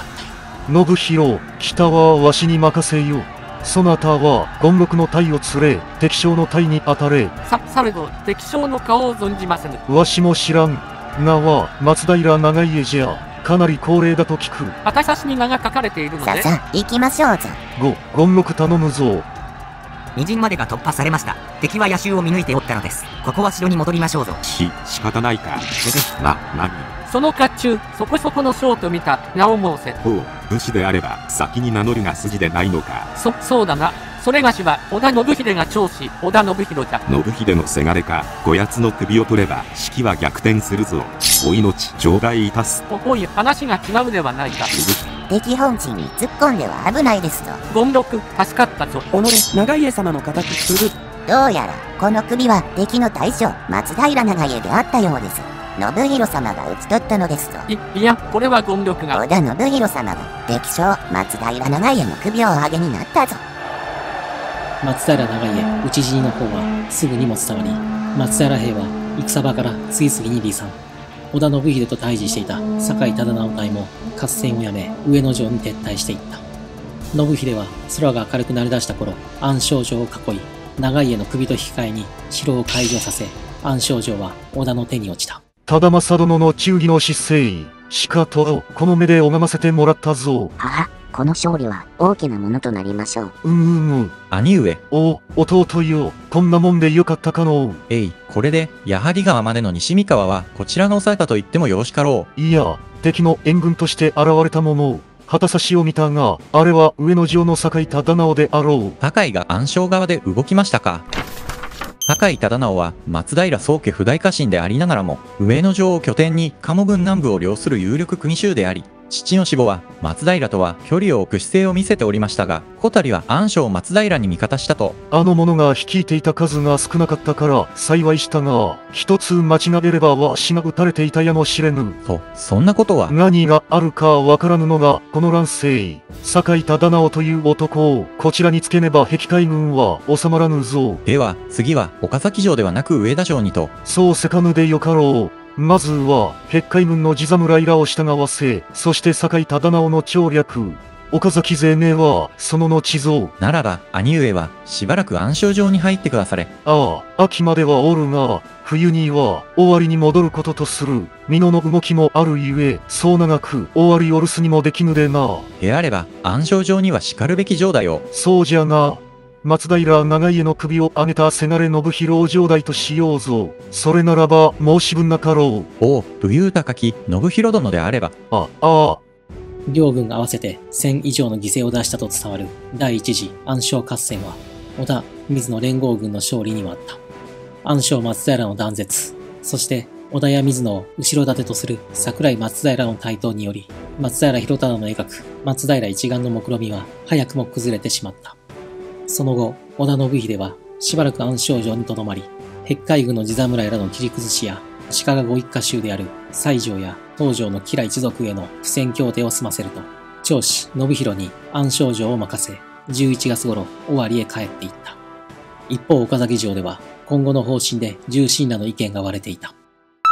信弘、北はわしに任せよ。そなたは権六の隊を連れ、敵将の隊に当たれ。 されど、敵将の顔を存じませぬ。 わしも知らん。名は松平長家じゃ。かなり高齢だと聞く。 旗差しに名が書かれているので。 さあ、行きましょうぞ。 権六頼むぞ。 二陣までが突破されました。敵は野襲を見抜いておったのです。ここは城に戻りましょうぞ。 仕方ないか。何その甲冑、そこそこの将と見た、名を申せ。 ほう、武士であれば、先に名乗るが筋でないのか。 そうだな。それがしは、織田信秀が長子、織田信弘じゃ。 信秀のせがれか、こやつの首を取れば、式は逆転するぞ。お命、頂戴いたす。 おい、話が違うではないか。 敵本陣に突っ込んでは危ないですぞ。 権六、助かったぞ。 己、長家様の敵する。 どうやら、この首は敵の大将、松平長家であったようです。信弘様が討ち取ったのですぞ。 いや、これは権力が。 織田信弘様が敵将、松平長家の首をお上げになったぞ。 松平長家、討ち死にの方はすぐにも伝わり、松平兵は戦場から次々に離散。織田信秀と対峙していた酒井忠直隊も合戦をやめ上野城に撤退していった。信秀は空が明るくなりだした頃、暗礁城を囲い、長家の首と引き換えに城を開城させ、暗礁城は織田の手に落ちた。 忠政殿の忠義の姿勢、しかとこの目で拝ませてもらったぞ。 この勝利は大きなものとなりましょう。 兄上。 弟よ、こんなもんでよかったかの。 これで、矢作川までの西三河は、こちらが抑えたと言ってもよろしかろう。 いや、敵の援軍として現れたもの。旗差しを見たが、あれは上野城の酒井忠直であろう。 酒井が暗礁側で動きましたか。酒井忠直は松平宗家不代家臣でありながらも、上野城を拠点に鴨郡南部を領する有力国衆であり、父の死後は松平とは距離を置く姿勢を見せておりましたが、こたりは暗礁松平に味方したと。 あの者が率いていた数が少なかったから幸いしたが、一つ間違えればわしが撃たれていたやもしれぬ。 そんなことは。 何があるかわからぬのがこの乱世。酒井忠直という男をこちらにつけねば壁海軍は収まらぬぞ。 では次は岡崎城ではなく上田城にと。 そうせかぬでよかろう。まずは、壁海軍の地侍らを従わせ、そして酒井忠直の調略。 岡崎勢名は、その後ぞ。 ならば、兄上は、しばらく暗礁城に入ってくだされ。 ああ、秋まではおるが、冬には、終わりに戻ることとする。美濃の動きもあるゆえ、そう長く、終わりおるすにもできぬでな。 であれば、暗礁城には叱るべき城だよ。 そうじゃが、松平長家の首を上げたせがれ信弘を城代としようぞ。それならば申し分なかろう。おう、武勇高き信弘殿であれば。 両軍合わせて1000以上の犠牲を出したと伝わる第一次暗礁合戦は、織田、水野連合軍の勝利にはあった。暗礁松平の断絶、そして織田や水野を後ろ盾とする桜井松平の台頭により、松平広忠の描く松平一丸の目論見は早くも崩れてしまった。その後、織田信秀はしばらく暗礁城に留まり、鉄海軍の地侍らの切り崩しや、足利ご一家衆である西条や東条の吉良一族への不戦協定を済ませると、長子信弘に暗礁城を任せ、11月頃尾張へ帰っていった。一方岡崎城では、今後の方針で重臣らの意見が割れていた。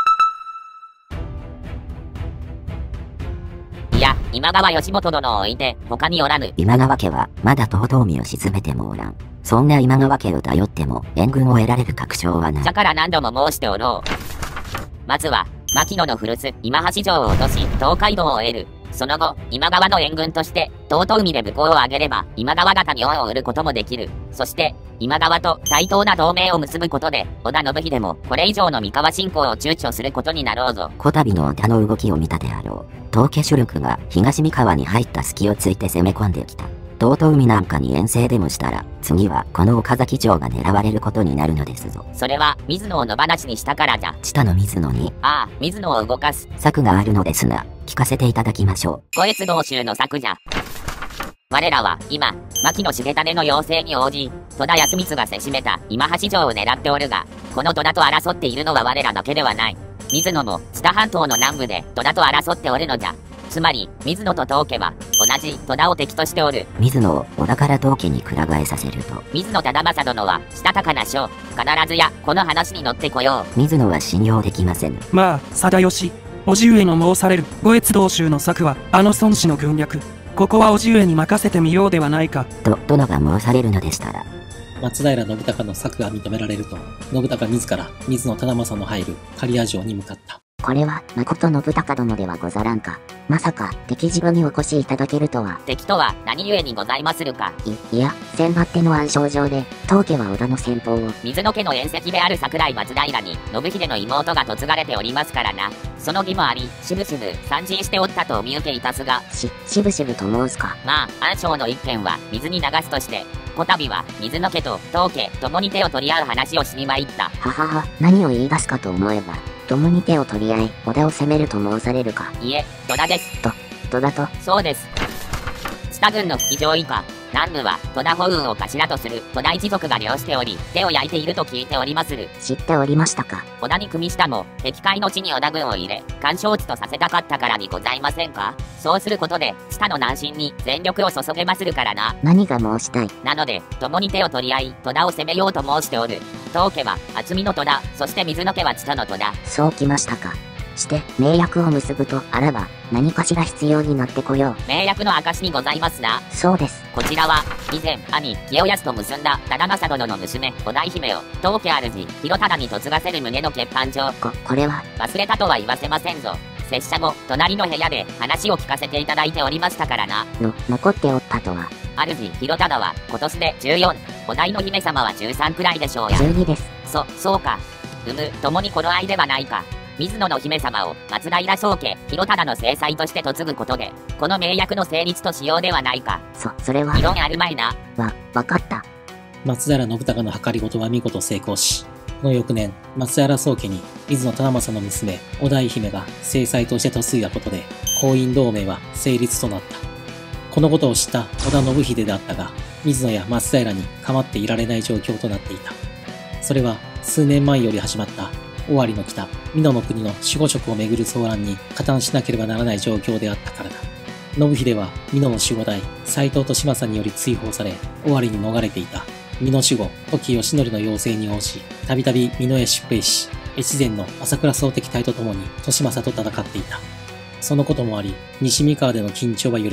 いや、今川義元殿を置いて他におらぬ。 今川家はまだ遠江を沈めてもおらん。そんな今川家を頼っても援軍を得られる確証はない。 だから何度も申しておろう。まずは、牧野の古巣、今橋城を落とし、東海道を得る。その後、今川の援軍として、遠江で武功を挙げれば、今川方に恩を売ることもできる。そして、今川と対等な同盟を結ぶことで、織田信秀もこれ以上の三河侵攻を躊躇することになろうぞ。 こたびの織田の動きを見たであろう。東家主力が東三河に入った隙をついて攻め込んできた。遠江なんかに遠征でもしたら、次はこの岡崎城が狙われることになるのですぞ。 それは、水野を野放しにしたからじゃ。 知多の水野に。 ああ、水野を動かす。 策があるのですが、聞かせていただきましょう。五越道州の策じゃ。我らは今、牧野重種の要請に応じ、戸田康光がせしめた今橋城を狙っておるが、この戸田と争っているのは我らだけではない。水野も知多半島の南部で戸田と争っておるのじゃ。つまり、水野と東家は、同じ戸田を敵としておる。 水野を織田から東家にくら替えさせると。 水野忠政殿は、したたかな将。必ずや、この話に乗ってこよう。水野は信用できませぬ。 まあ、貞吉。叔父上の申される、五越道州の策は、あの孫子の軍略。ここは叔父上に任せてみようではないか。 殿が申されるのでしたら。 松平信孝の策が認められると、信孝自ら水野忠政の入る刈谷城に向かった。 これは、誠信孝殿ではござらんか。まさか、敵城にお越しいただけるとは。 敵とは何故にございまするか。 いや、千張手の暗礁上で、東家は織田の先方を。 水野家の縁戚である桜井松平に、信秀の妹が嫁がれておりますからな。その義もあり、しぶしぶ参陣しておったとお見受けいたすが。 しぶしぶと申すか。 まあ、暗礁の一件は水に流すとして、こたびは水野家と東家共に手を取り合う話をしに参った。 ははは、何を言い出すかと思えば。共に手を取り合い、織田を攻めると申されるか。 いえ、戸田です。 戸田と。 そうです。知多郡の吹上以下、南部は戸田保運を頭とする戸田一族が領しており、手を焼いていると聞いておりまする。 知っておりましたか。 織田に組下も、敵海の地に織田軍を入れ、干渉地とさせたかったからにございませんか。そうすることで、知多の南進に全力を注げまするからな。 何が申したい。 なので、共に手を取り合い、戸田を攻めようと申しておる。東家は厚みの戸田、そして水野家は知多の戸田。 そうきましたか。して盟約を結ぶとあらば何かしら必要になってこよう。 盟約の証にございますな。 そうです。 こちらは以前兄清康と結んだ忠政殿の娘織田姫を東家主広忠に嫁がせる旨の欠板状。 これは忘れたとは言わせませんぞ。拙者も隣の部屋で話を聞かせていただいておりましたからな。 残っておったとは。 主広忠は今年で14、お代の姫様は13くらいでしょうや。 12です。 そうか。共に頃合いではないか。水野の姫様を松平宗家広忠の正妻として嫁ぐことで、この盟約の成立としようではないか。 それは。 異論あるまいな。 わかった。 松平信孝の計りごとは見事成功し、この翌年、松平宗家に水野忠政の娘、織田姫が正妻として嫁いだことで、婚姻同盟は成立となった。このことを知った織田信秀であったが、水野や松平に構っていられない状況となっていた。それは数年前より始まった尾張の北、美濃の国の守護職をめぐる騒乱に加担しなければならない状況であったからだ。信秀は美濃の守護代、斎藤利政により追放され、尾張に逃れていた美濃守護、時義則の要請に応じ、たびたび美濃へ出兵し、越前の朝倉総敵隊と共に利政と戦っていた。そのこともあり、西三河での緊張は緩み、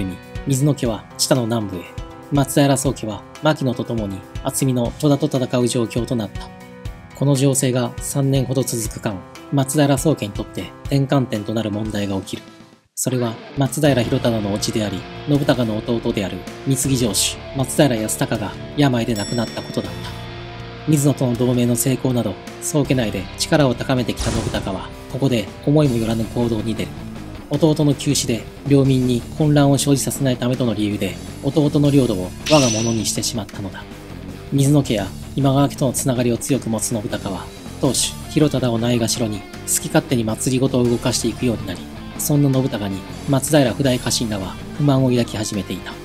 水野家は知多の南部へ。松平宗家は牧野と共に厚見の戸田と戦う状況となった。この情勢が3年ほど続く間、松平宗家にとって転換点となる問題が起きる。それは松平広忠の叔父であり、信孝の弟である三木城主、松平康隆が病で亡くなったことだった。水野との同盟の成功など、宗家内で力を高めてきた信孝は、ここで思いもよらぬ行動に出る。弟の急死で領民に混乱を生じさせないためとの理由で、弟の領土を我が物にしてしまったのだ。水野家や今川家とのつながりを強く持つ信孝は、当主、広忠をないがしろに、好き勝手に祭りごとを動かしていくようになり、そんな信孝に松平不代家臣らは不満を抱き始めていた。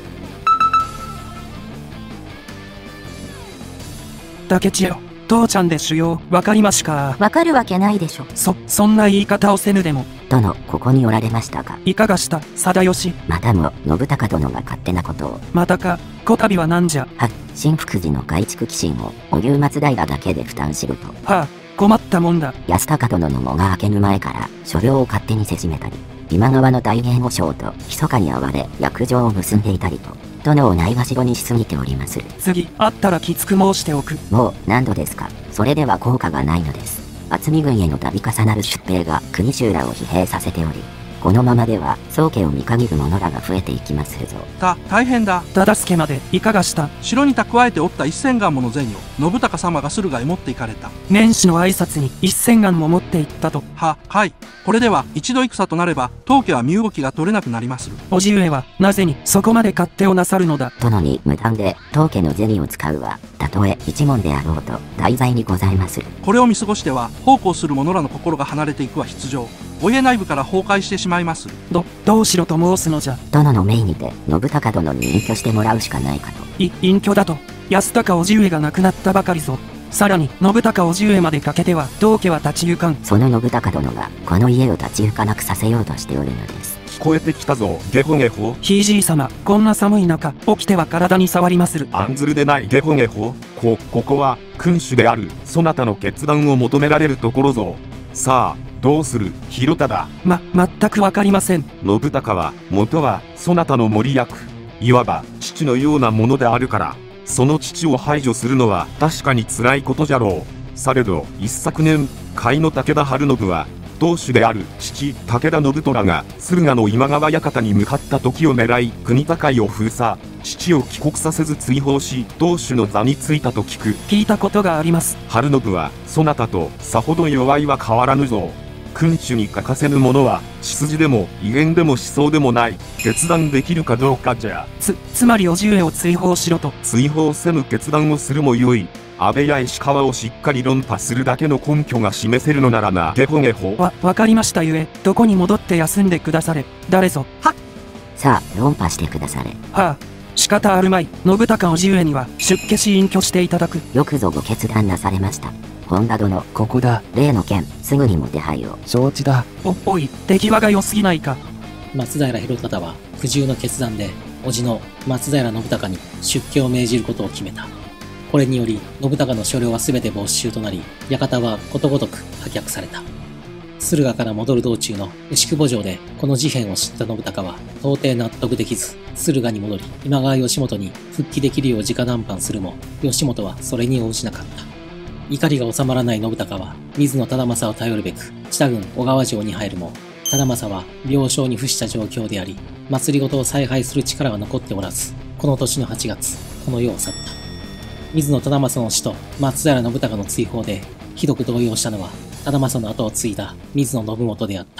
竹千代、父ちゃんで修行、わかりましか。 わかるわけないでしょ。 そんな言い方をせぬでも。 殿、ここにおられましたか。 いかがした、貞義。 またも、信孝殿が勝手なことを。 またか、こたびは何じゃ。 新福寺の改築寄進を、お牛松平だけで負担しろと。 困ったもんだ。 安高殿の喪が明けぬ前から、所領を勝手にせしめたり、今川の大言和尚と密かに会われ、約定を結んでいたりと、殿をないがしろにしすぎておりまする。 次、会ったらきつく申しておく。 もう、何度ですか。それでは効果がないのです。厚見軍への度重なる出兵が国衆らを疲弊させており、このままでは宗家を見限る者らが増えていきまするぞ。 大変だ。 忠相までいかがした。 城に蓄えておった1000貫もの銭を信孝様が駿河へ持っていかれた。 年始の挨拶に1000貫も持っていったと。 はい。これでは一度戦となれば当家は身動きが取れなくなりまする。 叔父上はなぜにそこまで勝手をなさるのだ。 殿に無断で当家の銭を使うは、たとえ一門であろうと大罪にございまする。 これを見過ごしては奉公する者らの心が離れていくは必定。お家内部から崩壊してしまいまする。 どうしろと申すのじゃ。 殿の命にて信孝殿に隠居してもらうしかないかと。 隠居だと。安高叔父上が亡くなったばかりぞ。さらに信孝叔父上までかけては当家は立ち行かん。 その信孝殿がこの家を立ち行かなくさせようとしておるのです。 聞こえてきたぞ、ゲホゲホ。 ひいじい様、こんな寒い中起きては体に触りまする。 案ずるでないゲホゲホ。ここは君主であるそなたの決断を求められるところぞ。さあどうする、広忠。 全くわかりません。 信孝は元はそなたの森役、いわば父のようなものであるから、その父を排除するのは確かに辛いことじゃろう。されど一昨年、甲斐の武田晴信は当主である父武田信虎が駿河の今川館に向かった時を狙い国境を封鎖、父を帰国させず追放し当主の座に就いたと聞く。 聞いたことがあります。 晴信はそなたとさほど弱いは変わらぬぞ。君主に欠かせぬものは血筋でも威厳でも思想でもない。決断できるかどうかじゃ。 つまり叔父上を追放しろと。 追放せぬ決断をするもよい。安倍や石川をしっかり論破するだけの根拠が示せるのならな。ゲホゲホ。 わかりましたゆえ、どこに戻って休んでくだされ。誰ぞ。 さあ論破してくだされ。 仕方あるまい。信孝叔父上には出家し隠居していただく。 よくぞご決断なされました。本田殿、 ここだ。 例の件、すぐにも手配を。 承知だ。 おい、手際が良すぎないか。 松平広忠は苦渋の決断で、叔父の松平信孝に出家を命じることを決めた。これにより、信孝の所領は全て没収となり、館はことごとく破却された。駿河から戻る道中の牛久保城でこの事変を知った信孝は到底納得できず、駿河に戻り、今川義元に復帰できるよう直談判するも、義元はそれに応じなかった。怒りが収まらない信孝は、水野忠政を頼るべく、知多郡小川城に入るも、忠政は病床に伏した状況であり、政ごとを采配する力は残っておらず、この年の8月、この世を去った。水野忠政の死と松平信孝の追放で、ひどく動揺したのは、忠政の後を継いだ水野信元であった。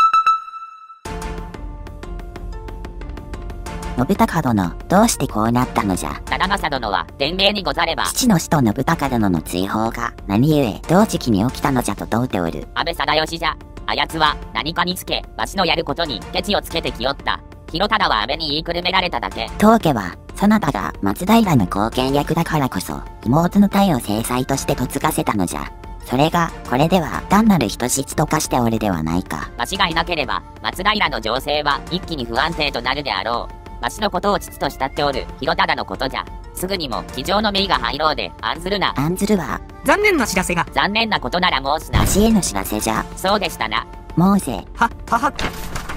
信孝殿、どうしてこうなったのじゃ。 忠政殿は伝命にござれば、 父の死と信孝殿の追放が何故同時期に起きたのじゃと問うておる。 安倍貞義じゃ。あやつは何かにつけ、わしのやることにケチをつけてきよった。広忠は安倍に言いくるめられただけ。 当家はそなたが松平の後見役だからこそ妹の体を制裁として嫁がせたのじゃ。それがこれでは単なる人質と化しておるではないか。 間違いなければ松平の情勢は一気に不安定となるであろう。わしのことを父と慕っておる広忠のことじゃ。すぐにも騎乗の命が入ろうで案ずるな。 案ずるわ。 残念な知らせが。 残念なことなら申すな。 わしへの知らせじゃ。 そうでしたな。 申せ。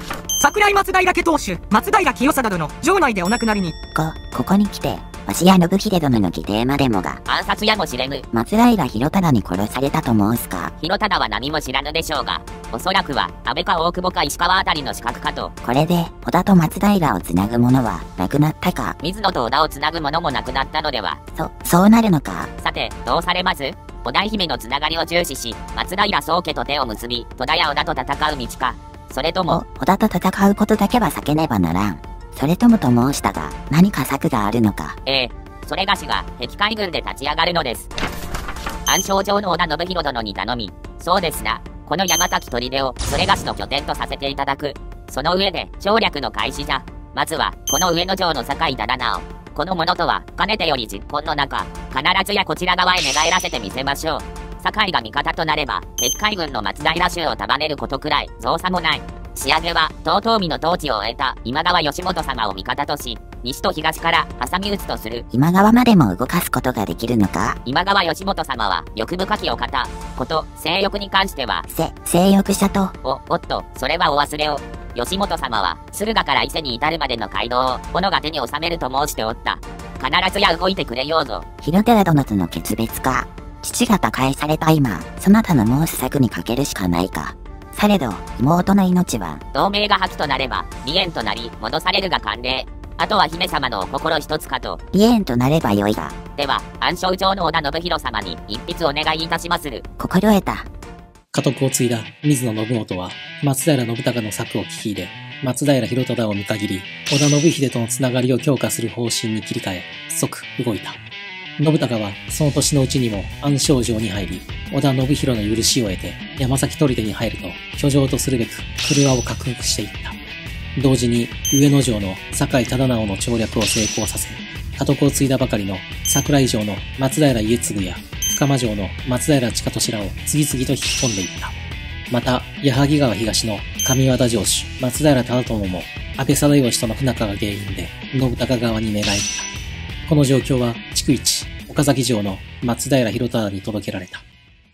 桜井松平家当主、松平清貞殿、城内でお亡くなりに。 ここに来て、わしや信秀殿の義弟までもが、 暗殺やもしれぬ。 松平広忠に殺されたと申すか。 広忠は何も知らぬでしょうが、おそらくは安倍か大久保か石川あたりの死角かと。 これで、織田と松平をつなぐ者はなくなったか。 水野と織田をつなぐ者もなくなったのでは。 そうなるのか。 さて、どうされます？織田姫のつながりを重視し、松平宗家と手を結び、戸田や織田と戦う道か。それとも、 織田と戦うことだけは避けねばならん。それともと申したが、何か策があるのか。 それがしが敵海軍で立ち上がるのです。暗礁上の織田信弘殿に頼み、そうですな、この山崎砦をそれがしの拠点とさせていただく。その上で省略の開始じゃ。まずは、この上野城の酒井忠直。この者とは、かねてより実婚の中、必ずやこちら側へ寝返らせてみせましょう。酒井が味方となれば、敵海軍の松平衆を束ねることくらい、造作もない。仕上げは、遠江の統治を終えた今川義元様を味方とし、西と東から挟み撃つとする。 今川までも動かすことができるのか。 今川義元様は、欲深きお方。こと、性欲に関しては、 性欲者と。 おっと、それはお忘れを。義元様は、駿河から伊勢に至るまでの街道を、斧が手に収めると申しておった。必ずや動いてくれようぞ。 広寺殿との決別か。父が他界された今、そなたの申す策にかけるしかないか。されど、妹の命は。 同盟が破棄となれば、離縁となり、戻されるが慣例。あとは姫様のお心一つかと。 離縁となればよいが。 では、暗礁上の織田信弘様に一筆お願いいたしまする。 心得た。 家督を継いだ水野信元は、松平信孝の策を聞き入れ、松平広忠を見限り、織田信秀とのつながりを強化する方針に切り替え、即動いた。信孝はその年のうちにも暗礁城に入り、織田信弘の許しを得て山崎砦に入ると、居城とするべく郭を克服していった。同時に上野城の酒井忠直の調略を成功させ、家督を継いだばかりの桜井城の松平家継や深間城の松平親俊らを次々と引き込んでいった。また、矢作川東の上和田城主松平忠友も安倍貞義との不仲が原因で信孝側に寝返った。この状況は逐一岡崎城の松平広忠に届けられた。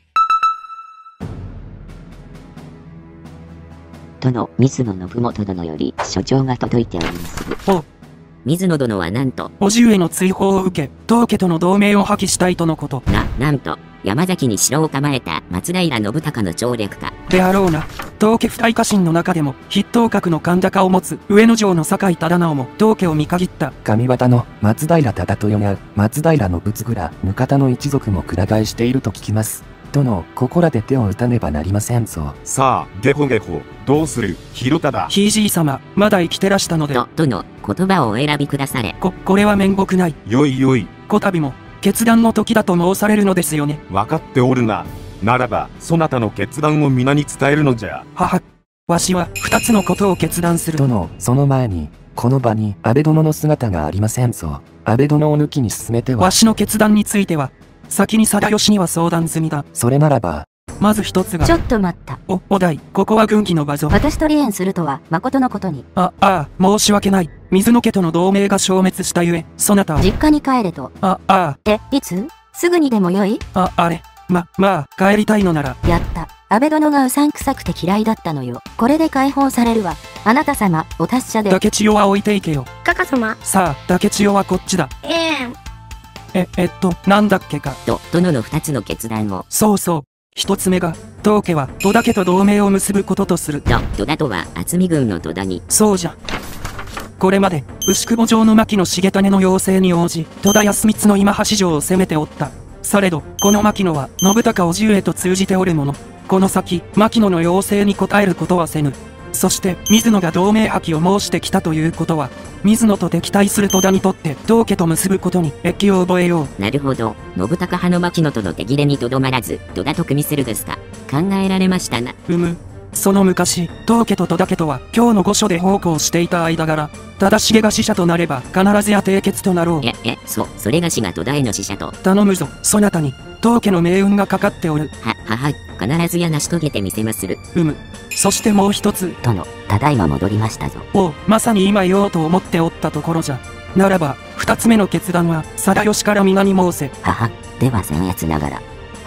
殿、水野信元殿より書状が届いておりまする。水野殿はなんと、 叔父上の追放を受け、当家との同盟を破棄したいとのこと。 なんと、山崎に城を構えた松平信孝の調略か。 であろうな。当家不大家臣の中でも筆頭格の甲高を持つ上野城の酒井忠直も当家を見限った。 上方の松平忠豊や松平信次ら額方の一族もくら替えしていると聞きます。殿、ここらで手を打たねばなりませんぞ。 さあ、ゲホゲホ、どうする、広忠。 ひいじい様、まだ生きてらしたので。 殿、言葉をお選びくだされ。 これは面目ない。 よいよい。 こたびも、決断の時だと申されるのですよね。 わかっておるな。ならば、そなたの決断を皆に伝えるのじゃ。 わしは、二つのことを決断する。 殿、その前に、この場に安倍殿の姿がありませんぞ。安倍殿を抜きに進めては。 わしの決断については、先に貞吉には相談済みだ。 それならば。 まず一つが。 ちょっと待った。 お代、ここは軍議の場ぞ。 私と離縁するとは、誠のことに。 申し訳ない。水野家との同盟が消滅したゆえ、そなたを。 実家に帰れと。いつ？すぐにでもよい？ まあ、帰りたいのなら。 やった。安倍殿がうさんくさくて嫌いだったのよ。これで解放されるわ。あなた様、お達者で。 竹千代は置いていけよ。 かか様。 さあ、竹千代はこっちだ。なんだっけか。 殿の二つの決断を。 そうそう。一つ目が、当家は戸田家と同盟を結ぶこととする。 戸田とは渥美郡の戸田に。 そうじゃ。これまで、牛久保城の牧野重種の要請に応じ、戸田康光の今橋城を攻めておった。されど、この牧野は、信孝叔父上と通じておるもの。この先、牧野の要請に応えることはせぬ。そして、水野が同盟破棄を申してきたということは、水野と敵対する戸田にとって、当家と結ぶことに、益を覚えよう。 なるほど。信孝派の牧野との手切れにとどまらず、戸田と組みするですか。考えられましたな。 その昔、当家と戸田家とは、今日の御所で奉公していた間柄、忠重が使者となれば、必ずや締結となろう。 それがしが戸田への使者と。 頼むぞ、そなたに、当家の命運がかかっておる。 必ずや成し遂げてみせまする。 そしてもう一つ。 殿、ただいま戻りましたぞ。 まさに今言おうと思っておったところじゃ。ならば、二つ目の決断は、貞吉から皆に申せ。 では僭越ながら。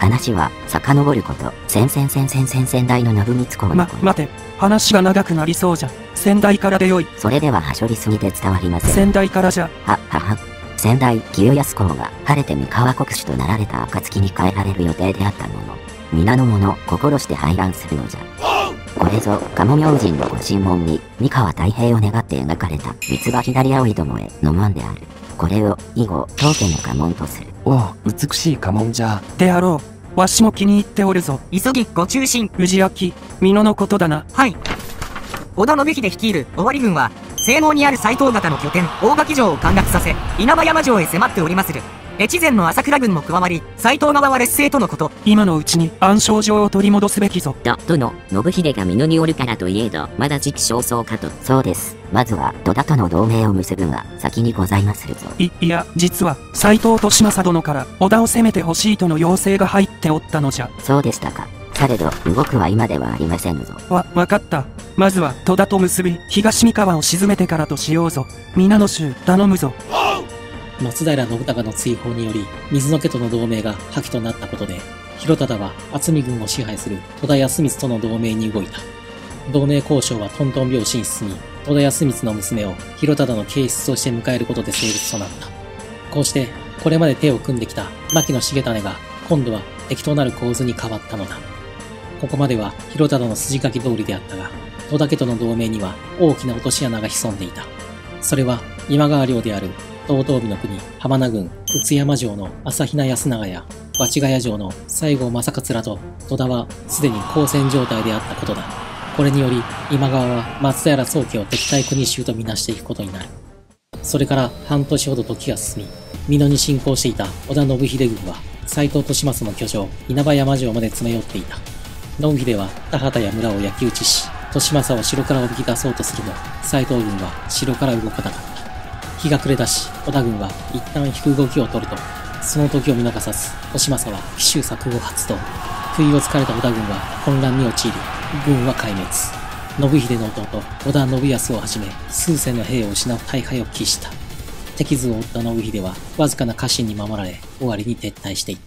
話は遡ること、先代の信光公の頃。 待て、話が長くなりそうじゃ。先代からでよい。 それでははしょりすぎて伝わりません。 先代からじゃ。 先代、清康公が晴れて三河国主となられた暁に変えられる予定であったもの、皆の者心して拝覧するのじゃ。これぞ、鴨明神のご神門に、三河太平を願って描かれた、三つ葉左青いどもへの門である。これを、以後、当家の家紋とする。 おお、美しい家紋じゃ。 であろう。わしも気に入っておるぞ。 急ぎ、ご中心。 氏明、美濃のことだな。 はい。織田信秀率いる尾張軍は、西濃にある斎藤方の拠点、大垣城を陥落させ、稲葉山城へ迫っておりまする。越前の朝倉軍も加わり、斎藤側は劣勢とのこと。 今のうちに暗礁城を取り戻すべきぞ。 殿、信秀が美濃におるからといえど、まだ時期尚早かと。 そうです。まずは、戸田との同盟を結ぶが、先にございまするぞ。 いや、実は、斎藤利政殿から、織田を攻めてほしいとの要請が入っておったのじゃ。 そうでしたか。されど、動くは今ではありませんぞ。 わかった。まずは、戸田と結び、東三河を沈めてからとしようぞ。皆の衆、頼むぞ。 松平信孝の追放により、水野家との同盟が破棄となったことで、広忠は渥美軍を支配する戸田康光との同盟に動いた。同盟交渉はトントン拍子に進み、戸田康光の娘を広忠の継室として迎えることで成立となった。こうして、これまで手を組んできた牧野重種が、今度は敵となる構図に変わったのだ。ここまでは広忠の筋書き通りであったが、戸田家との同盟には大きな落とし穴が潜んでいた。それは今川領である東東美の国浜名郡宇山城の朝比奈康長や和ヶ谷城の西郷正勝らと戸田はすでに交戦状態であったことだ。これにより今川は松平宗家を敵対国衆とみなしていくことになる。それから半年ほど時が進み、美濃に侵攻していた織田信秀軍は斎藤利政の居城稲葉山城まで詰め寄っていた。信秀は田畑や村を焼き討ちし、利政を城からおびき出そうとするも、斎藤軍は城から動かなかった。日が暮れだし、織田軍は一旦引く動きを取ると、その時を見逃さず、利政は奇襲作を発動。不意をつかれた織田軍は混乱に陥り、軍は壊滅。信秀の弟、織田信康をはじめ、数千の兵を失う大敗を喫した。敵図を追った信秀は、わずかな家臣に守られ、尾張に撤退していった。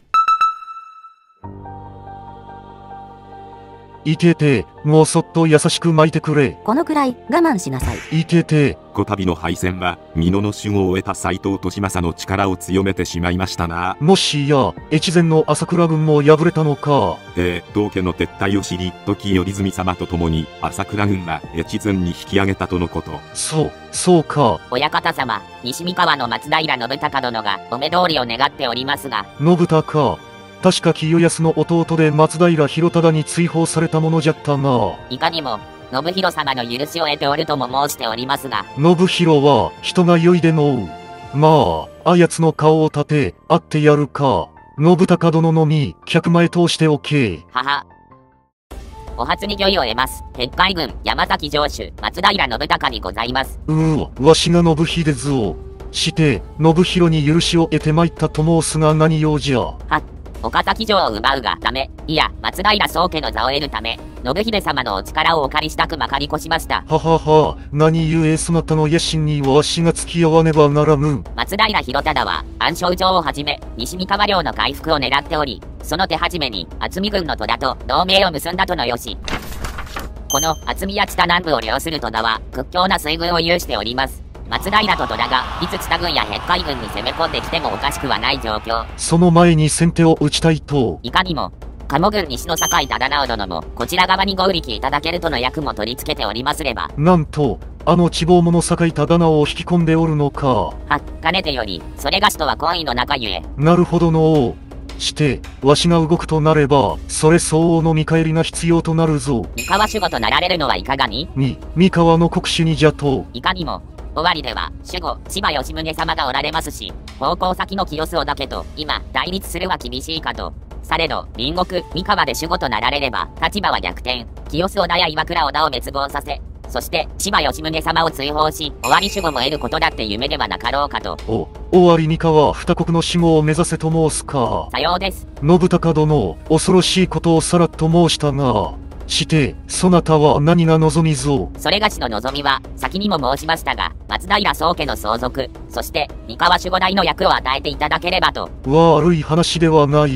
いてて、もうそっと優しく巻いてくれ。 このくらい我慢しなさい。 いてて。 こたびの敗戦は、美濃の守護を得た斎藤利政の力を強めてしまいましたな。 もしや、越前の朝倉軍も敗れたのか。 道家の撤退を知り、時頼澄様と共に、朝倉軍は越前に引き上げたとのこと。 そうか。 親方様、西三河の松平信孝殿が、お目通りを願っておりますが。 信孝。確か清康の弟で松平広忠に追放されたものじゃったな。 いかにも、信弘様の許しを得ておるとも申しておりますが。 信弘は人が良いでのう。まあ、あやつの顔を立て、会ってやるか。信孝殿のみ、客前通しておけ。 はは。お初に御意を得ます。鉄海軍山崎城主松平信孝にございます。 わしが信秀ぞ。して、信弘に許しを得てまいったと申すが何用じゃ。 岡崎城を奪うがため、いや、松平宗家の座を得るため、信秀様のお力をお借りしたくまかり越しました。 何故そなたの野心にわしが付き合わねばならぬ。 松平広忠は、暗礁城をはじめ、西三河領の回復を狙っており、その手始めに、渥美軍の戸田と同盟を結んだとのよし。この渥美や知多南部を領する戸田は、屈強な水軍を有しております。松平と戸田がいつ知多軍や鉄海軍に攻め込んできてもおかしくはない状況。 その前に先手を打ちたいと。 いかにも、鴨軍西の堺忠直殿もこちら側にご売りいただけるとの役も取り付けておりますれば。 なんと、あの地望者堺忠直を引き込んでおるのか。 かねてより、それがしとは懇意の中ゆえ。 なるほどのして、わしが動くとなれば、それ相応の見返りが必要となるぞ。 三河守護となられるのはいかがに？ 三河の国主にじゃと。 いかにも。尾張では守護千葉吉宗様がおられますし、奉公先の清須尾だけと今対立するは厳しいかと。されど隣国三河で守護となられれば立場は逆転。清須尾田や岩倉織田を滅亡させ、そして千葉吉宗様を追放し尾張守護も得ることだって夢ではなかろうかと。 尾張三河二国の守護を目指せと申すか。 さようです。 信孝殿、恐ろしいことをさらっと申したが。して、そなたは何が望みぞ。 それがしの望みは、先にも申しましたが、松平宗家の相続、そして、三河守護代の役を与えていただければと。 悪い話ではない。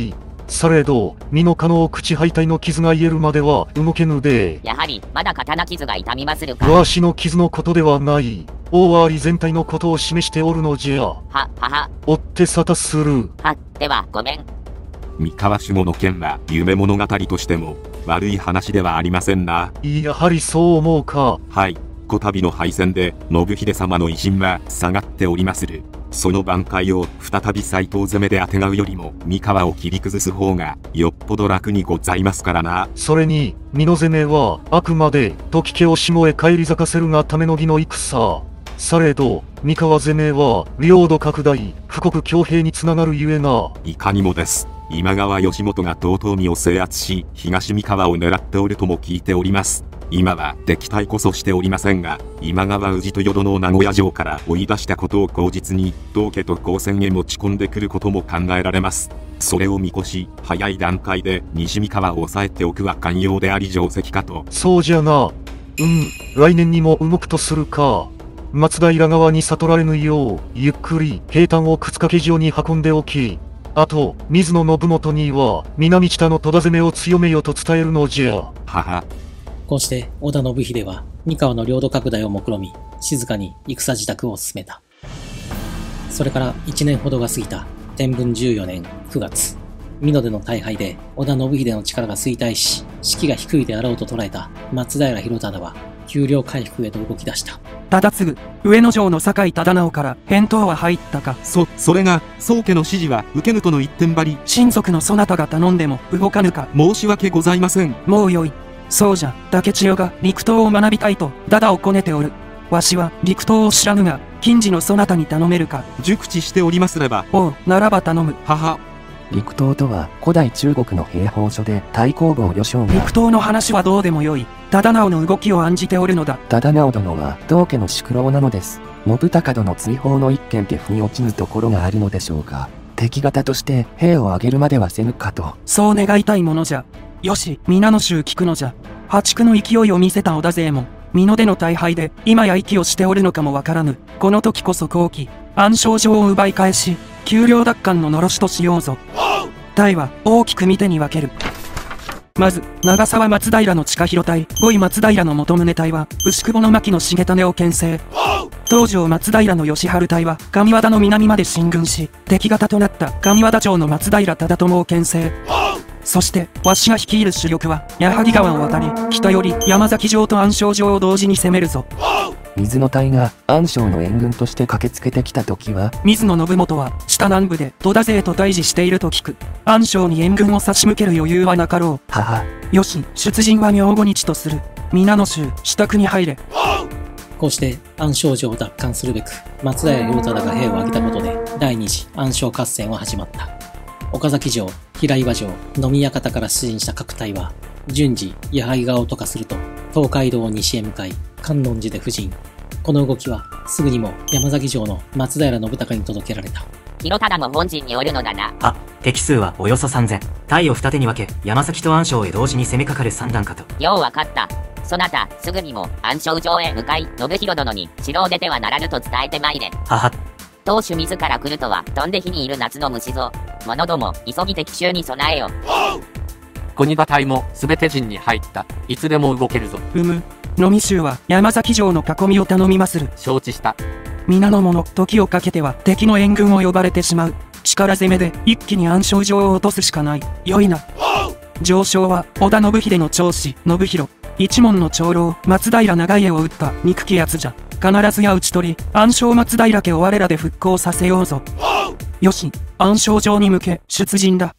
されど、身の可能口敗退の傷が癒えるまでは動けぬで。 やはり、まだ刀傷が痛みまするか。 わしの傷のことではない。大回り全体のことを示しておるのじゃ。 は。 追って沙汰する。 では、ごめん。 三河守護の件は夢物語としても悪い話ではありませんな。 やはりそう思うか。 はい。こたびの敗戦で信秀様の威信は下がっておりまする。その挽回を再び斎藤攻めであてがうよりも三河を切り崩す方がよっぽど楽にございますからな。 それに美濃攻めはあくまで時家を下へ返り咲かせるがための義の戦。されど三河攻めは領土拡大富国強兵につながるゆえな。 いかにもです。今川義元が遠江を制圧し東三河を狙っておるとも聞いております。今は敵対こそしておりませんが、今川氏と淀の名古屋城から追い出したことを口実に道家と交戦へ持ち込んでくることも考えられます。それを見越し早い段階で西三河を抑えておくは寛容であり定石かと。 そうじゃな。来年にも動くとするか。松平側に悟られぬようゆっくり兵隊を沓掛城に運んでおき、あと水野信元には南知多の戸田攻めを強めよと伝えるのじゃ。 はは。 こうして織田信秀は三河の領土拡大を目論み、静かに戦支度を進めた。それから1年ほどが過ぎた天文14年9月、美濃での大敗で織田信秀の力が衰退し、士気が低いであろうと捉えた松平広忠は給料回復へと動き出した。 忠次、上野城の酒井忠直から返答は入ったか。 それが宗家の指示は受けぬとの一点張り。 親族のそなたが頼んでも動かぬか。 申し訳ございません。 もうよい。そうじゃ、竹千代が陸刀を学びたいとダダをこねておる。わしは陸刀を知らぬが、近次のそなたに頼めるか。 熟知しておりますれば。 おう、ならば頼む。 陸刀とは古代中国の兵法書で太公望呂将が。 陸刀の話はどうでもよい。忠直の動きを案じておるのだ。 忠直殿は道家の宿老なのです。信孝殿追放の一件で腑に落ちぬところがあるのでしょうが、敵方として兵を挙げるまではせぬかと。 そう願いたいものじゃ。よし、皆の衆聞くのじゃ。破竹の勢いを見せた織田勢も、美濃での大敗で今や息をしておるのかもわからぬ。この時こそ好機、暗礁城を奪い返し、丘陵奪還ののろしとしようぞ。隊は大きく見てに分ける。まず、長沢松平の近広隊、5位松平の元宗隊は、牛久保の牧の重種を牽制。東条松平の吉春隊は、上和田の南まで進軍し、敵方となった上和田町の松平忠友を牽制。そして、わしが率いる主力は、矢作川を渡り、北より山崎城と暗礁城を同時に攻めるぞ。 水野隊が暗礁の援軍として駆けつけてきた時は、 水野信元は下南部で戸田勢と対峙していると聞く。暗礁に援軍を差し向ける余裕はなかろう。 はは。 よし、出陣は明後日とする。皆の衆、支度に入れ。 こうして暗礁城を奪還するべく松平広忠が兵を挙げたことで第二次暗礁合戦は始まった。岡崎城、平岩城、飲み館から出陣した各隊は順次矢作川を渡過すると東海道を西へ向かい観音寺で布陣。この動きはすぐにも山崎城の松平信孝に届けられた。 広忠も本陣におるのだな。 敵数はおよそ3000。隊を二手に分け山崎と暗礁へ同時に攻めかかる三段かと。 ようわかった。そなたすぐにも暗礁城へ向かい信広殿に城を出てはならぬと伝えてまいれ。当主自ら来るとは飛んで火にいる夏の虫ぞ。者ども急ぎ敵襲に備えよ。 国場隊も全て陣に入った。いつでも動けるぞ。 飲み衆は山崎城の囲みを頼みまする。 承知した。 皆の者、時をかけては敵の援軍を呼ばれてしまう。力攻めで一気に暗礁城を落とすしかない。よいな。上昇は織田信秀の長子信広、一門の長老松平長家を撃った憎き奴じゃ。必ずや討ち取り暗礁松平家を我らで復興させようぞ。よし、暗礁城に向け出陣だ。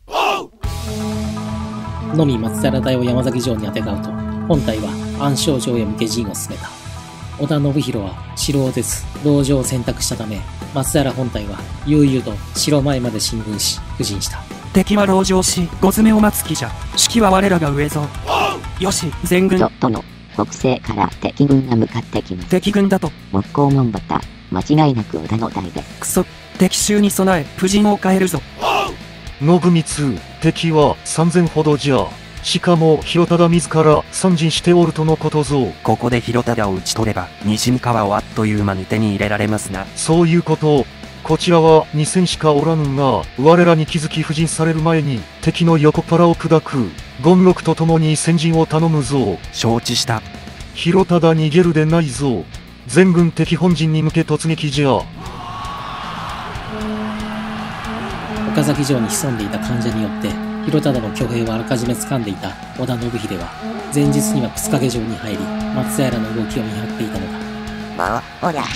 のみ松平隊を山崎城にあてがうと本隊は暗礁城へ向け陣を進めた。織田信弘は城を出ず籠城を選択したため松平本隊は悠々と城前まで進軍し布陣した。 敵は籠城し後詰めを待つ気じゃ。指揮は我らが上ぞ。よし、全軍。 殿、北西から敵軍が向かってきます。 敵軍だと。 木工門端、間違いなく織田の隊で。 くそ、敵襲に備え布陣を変えるぞ。 信光、敵は3000ほどじゃ。しかも広忠自ら参陣しておるとのことぞ。 ここで広忠を討ち取れば西三河をあっという間に手に入れられますな。 そういうこと。 こちらは2戦しかおらぬが、我らに気づき布陣される前に、敵の横っ腹を砕く、権六と共に先陣を頼むぞ。 承知した。 広忠逃げるでないぞ。全軍敵本陣に向け突撃じゃ。 岡崎城に潜んでいた患者によって、広忠の挙兵をあらかじめ掴んでいた織田信秀は、前日には沓掛城に入り、松平の動きを見張っていたのだ。 おりゃ。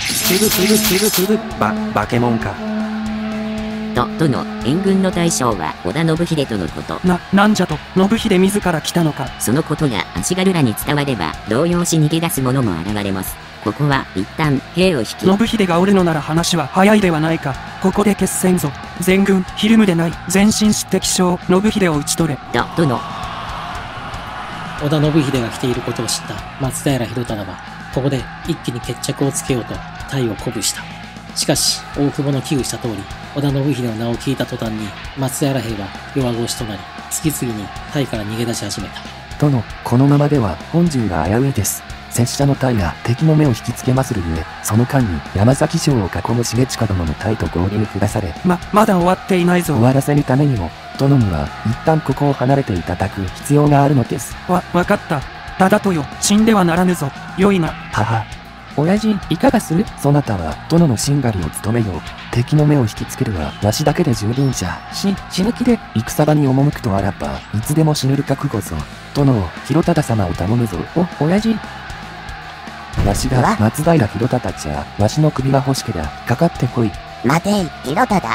化け物か。 殿、援軍の大将は織田信秀とのこと。 なんじゃと、信秀自ら来たのか。 そのことが足軽らに伝われば、動揺し逃げ出す者も現れます。ここは一旦兵を引き。 信秀がおるのなら話は早いではないか。ここで決戦ぞ。全軍、ひるむでない。前進し敵将、信秀を討ち取れ。 殿。 織田信秀が来ていることを知った松平広忠は、ここで一気に決着をつけようと隊を鼓舞した。しかし、大久保の危惧した通り、織田信秀の名を聞いた途端に、松平兵は弱腰となり、次々に隊から逃げ出し始めた。 殿、このままでは本陣が危ういです。拙者の隊が敵の目を引きつけまするゆえ、その間に山崎城を囲む重親殿の隊と合流下され。 まだ終わっていないぞ。 終わらせるためにも、殿には一旦ここを離れていただく必要があるのです。 わかった。忠豊、死んではならぬぞ。よいな。 親父、いかがする？そなたは殿のしんがりを務めよう。敵の目を引きつけるはわしだけで十分じゃ。死ぬ気で戦場に赴くとあらば、いつでも死ぬる覚悟ぞ。殿を、広忠様を頼むぞ。親父。わしが松平広忠じゃ、わしの首が欲しけりゃ、かかってこい。 待てい、広忠。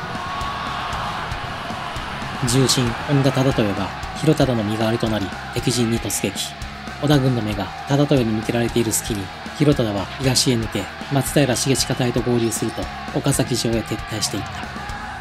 重臣、本田忠豊が広忠の身代わりとなり、敵陣に突撃。織田軍の目が忠豊に向けられている隙に、広忠は東へ抜け、松平重親隊と合流すると、岡崎城へ撤退していった。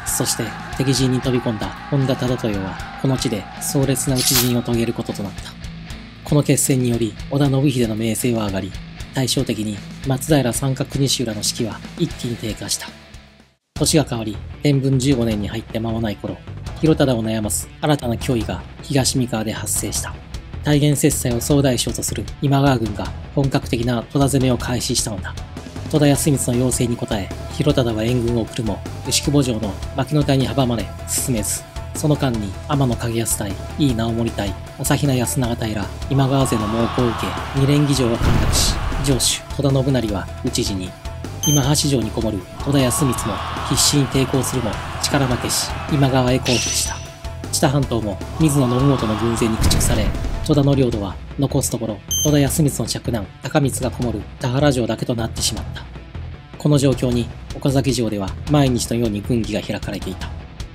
そして、敵陣に飛び込んだ本田忠豊は、この地で壮烈な討ち陣を遂げることとなった。この決戦により、織田信秀の名声は上がり、対照的に松平三角国衆らの士気は一気に低下した。年が変わり、天文15年に入って間もない頃、広忠を悩ます新たな脅威が東三河で発生した。大元節祭を総大将とする今川軍が本格的な戸田攻めを開始したのだ。戸田康光の要請に応え、広忠は援軍を送るも、牛久保城の牧野隊に阻まれ進めず、その間に天野景康隊、井伊直盛隊、朝比奈康長隊ら今川勢の猛攻を受け、二連議城を陥落し、城主戸田信成は討ち死に、今橋城にこもる戸田康光も必死に抵抗するも力負けし、今川へ降伏した。知多半島も水野信元の軍勢に駆逐され、戸田の領土は残すところ戸田康光の嫡男高光がこもる田原城だけとなってしまった。この状況に岡崎城では毎日のように軍議が開かれていた。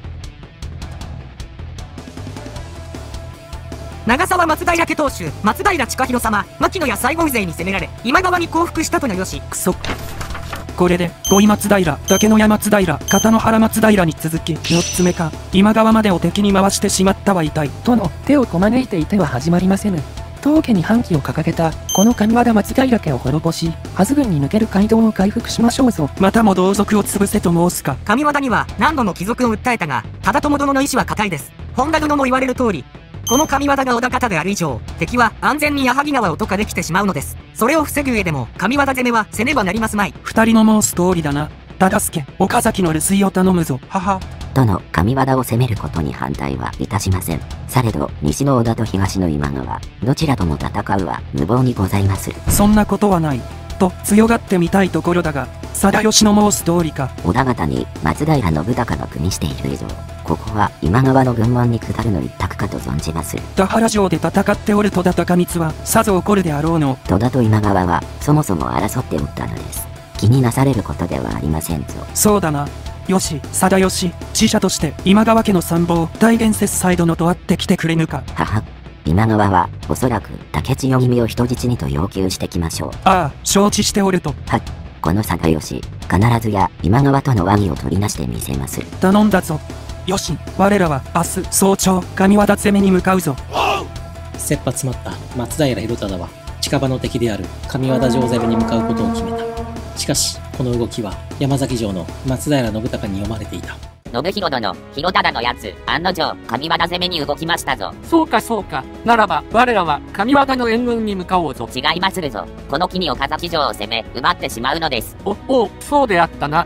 長沢松平家当主松平親広様、牧野や西郷勢に攻められ今川に降伏したとのよし。 くそ。これで五位松平、竹野屋松平、片野原松平に続き4つ目か。今川までを敵に回してしまったは痛い。 殿、手をこまねいていては始まりませぬ。当家に反旗を掲げたこの上和田松平家を滅ぼし、はず軍に抜ける街道を回復しましょうぞ。 またも同族を潰せと申すか。 上和田には何度も帰属を訴えたが、忠友殿の意志は固いです。本田殿も言われる通り、この上和田が織田方である以上、敵は安全に矢作川を渡河できてしまうのです。それを防ぐ上でも上和田攻めはせねばなりますまい。 二人の申す通りだな。忠助、岡崎の留守居を頼むぞ。 殿、上和田を攻めることに反対はいたしません。されど、西の織田と東の今川、どちらとも戦うは無謀にございまする。 そんなことはない。と強がってみたいところだが、貞吉の申す通りか。 織田方に松平信孝が組みしている以上、ここは今川の軍門に下るの一択かと存じまする。 田原城で戦っておる戸田高光はさぞ怒るであろうの。 戸田と今川はそもそも争っておったのです。気になされることではありませんぞ。 そうだな。よし、貞吉、使者として今川家の参謀大元節祭殿と会ってきてくれぬか。 今川はおそらく竹千代君を人質にと要求してきましょう。 ああ、承知しておると。 この貞吉、必ずや今川との和議を取りなしてみせまする。 頼んだぞ。よし、我らは明日早朝上和田攻めに向かうぞ。 切羽詰まった松平広忠は近場の敵である上和田城攻めに向かうことを決めた。しかしこの動きは山崎城の松平信孝に読まれていた。 信弘殿、広忠のやつ、案の定、上和田攻めに動きましたぞ。 そうかそうか。ならば、我らは上和田の援軍に向かおうぞ。 違いまするぞ。この機に岡崎城を攻め、奪ってしまうのです。 そうであったな。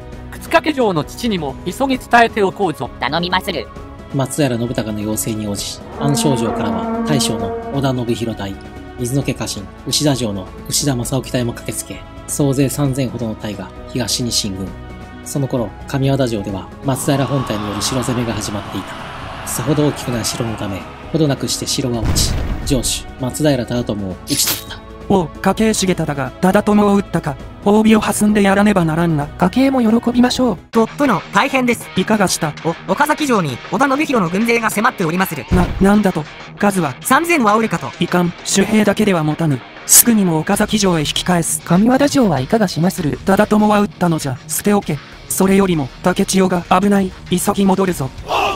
二日家城の父にも急ぎ伝えておこうぞ。 頼みまする。 松平信孝の要請に応じ、安昌城からは大将の織田信弘隊、水野家家臣、牛田城の牛田正興隊も駆けつけ、総勢3000ほどの隊が東に進軍。その頃、上和田城では松平本隊による城攻めが始まっていた。さほど大きくない城のため、ほどなくして城は落ち、城主、松平忠友を討ち取った。 おう、家計重忠が忠友を撃ったか。褒美を弾んでやらねばならんな。 家計も喜びましょう。 殿、大変です。 いかがした？ 岡崎城に織田信弘の軍勢が迫っておりまする。 なんだと。数は 3000はおるかと。 いかん、守兵だけでは持たぬ。すぐにも岡崎城へ引き返す。 上和田城はいかがしまする？ 忠友は撃ったのじゃ、捨ておけ。それよりも、竹千代が危ない。急ぎ戻るぞ。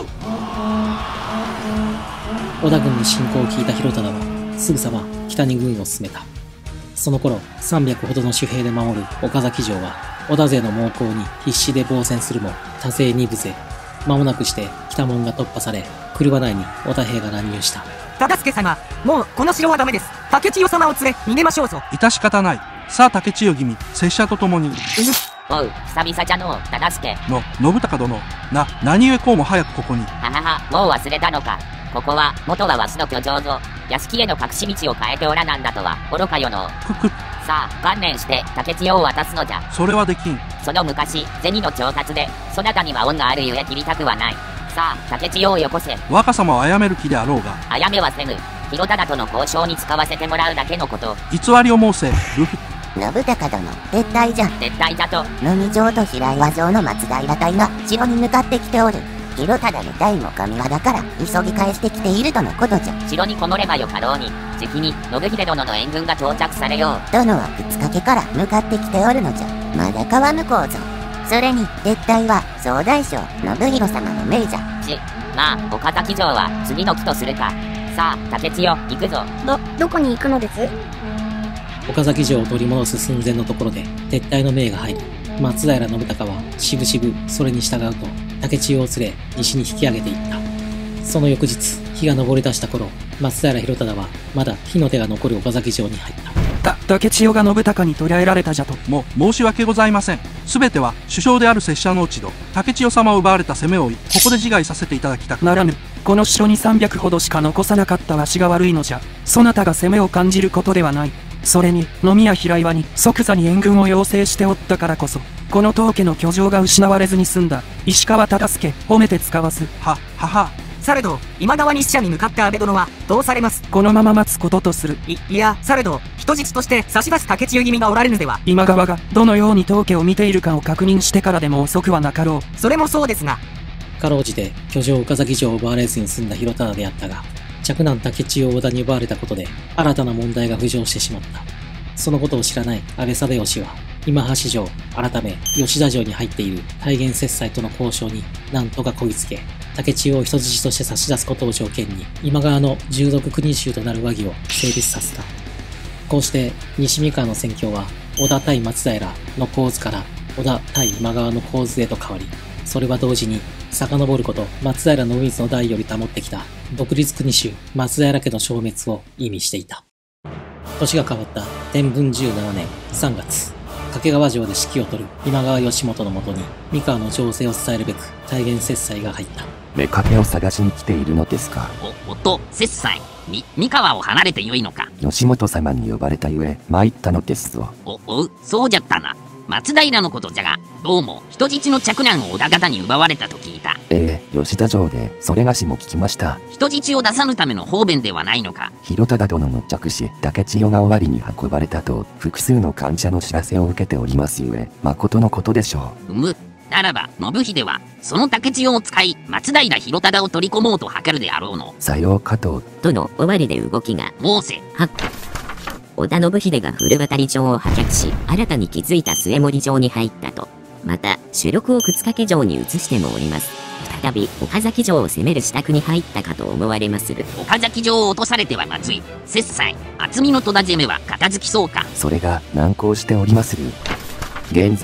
織田軍の侵攻を聞いた広忠は、すぐさま北に軍を進めた。その頃、300ほどの守兵で守る岡崎城は、織田勢の猛攻に必死で防戦するも、多勢2部勢。間もなくして北門が突破され、車内に織田兵が乱入した。 忠相様、もうこの城はダメです。竹千代様を連れ逃げましょうぞ。 致し方ない。さあ竹千代君、拙者と共に。 おう、久々じゃのう、忠相。 信孝殿。何故こうも早くここに。 ははは、もう忘れたのか。ここは、元はわしの居城ぞ。屋敷への隠し道を変えておらなんだとは、愚かよの。さあ、観念して竹千代を渡すのじゃ。 それはできん。 その昔、銭の調達で、そなたには恩があるゆえ切りたくはない。さあ、竹千代をよこせ。 若様を殺める気であろうが。 殺めはせぬ。広忠との交渉に使わせてもらうだけのこと。 偽りを申せ、ルフ。 信孝殿、撤退じゃ。 撤退じゃと。 野木城と平岩城の松平隊が城に向かってきておる。広忠の隊も上和田から急ぎ返してきているとのことじゃ。 城にこもればよかろうに、じきに信秀殿の援軍が到着されよう。 殿は2日家から向かってきておるのじゃ。まだ川向こうぞ。それに撤退は総大将信弘様の命じゃ。 まあ岡崎城は次の木とするか。さあ竹千代行くぞ。 どこに行くのです？ 岡崎城を取り戻す寸前のところで撤退の命が入り、松平信孝はしぶしぶそれに従うと竹千代を連れ西に引き上げていった。その翌日、日が昇り出した頃、松平広忠はまだ火の手が残る岡崎城に入った。 竹千代が信孝に捕らえられたじゃと。 もう申し訳ございません。すべては首相である拙者の落ち度、竹千代様を奪われた攻めを追い、ここで自害させていただきたくならぬ。この城に300ほどしか残さなかったわしが悪いのじゃ。そなたが攻めを感じることではない。それに飲みや平岩に即座に援軍を要請しておったからこそ、この当家の居城が失われずに済んだ。石川忠相、褒めて使わす。 は。されど、今川に使者に向かった安倍殿はどうされます？ このまま待つこととする。 いや、されど、人質として差し出す竹千代君がおられるのでは。 今川がどのように当家を見ているかを確認してからでも遅くはなかろう。 それもそうですが。 かろうじて居城岡崎城を奪われずに済んだ広忠であったが、嫡男竹千代を織田に奪われたことで新たな問題が浮上してしまった。そのことを知らない安倍貞義は、今橋城、改め吉田城に入っている大元摂政との交渉に何とかこぎつけ、竹千代を人質として差し出すことを条件に、今川の従属国衆となる和議を成立させた。こうして西三河の戦況は、織田対松平の構図から織田対今川の構図へと変わり、それは同時に遡ること松平信光の代より保ってきた独立国衆松平家の消滅を意味していた。年が変わった天文17年3月、掛川城で指揮を執る今川義元のもとに三河の情勢を伝えるべく大元摂政が入った。 妾を探しに来ているのですか？ 摂政三河を離れてよいのか？ 義元様に呼ばれたゆえ参ったのですぞ。 そうじゃったな。松平のことじゃが、どうも人質の嫡男を織田方に奪われたと聞いた。 吉田城でそれがしも聞きました。 人質を出さぬための方便ではないのか？ 広忠殿の嫡子竹千代が尾張に運ばれたと複数の患者の知らせを受けておりますゆえ、誠のことでしょう。ならば信秀はその竹千代を使い松平広忠を取り込もうと図るであろうの。 さようかと。 の尾張で動きが。 申せ。 織田信秀が古渡城を破却し、新たに築いた末森城に入ったと。また、主力を沓掛城に移してもおります。再び、岡崎城を攻める支度に入ったかと思われまする。 岡崎城を落とされてはまずい。摂政、厚みの戸田攻めは片付きそうか？ それが難航しておりまする。現在、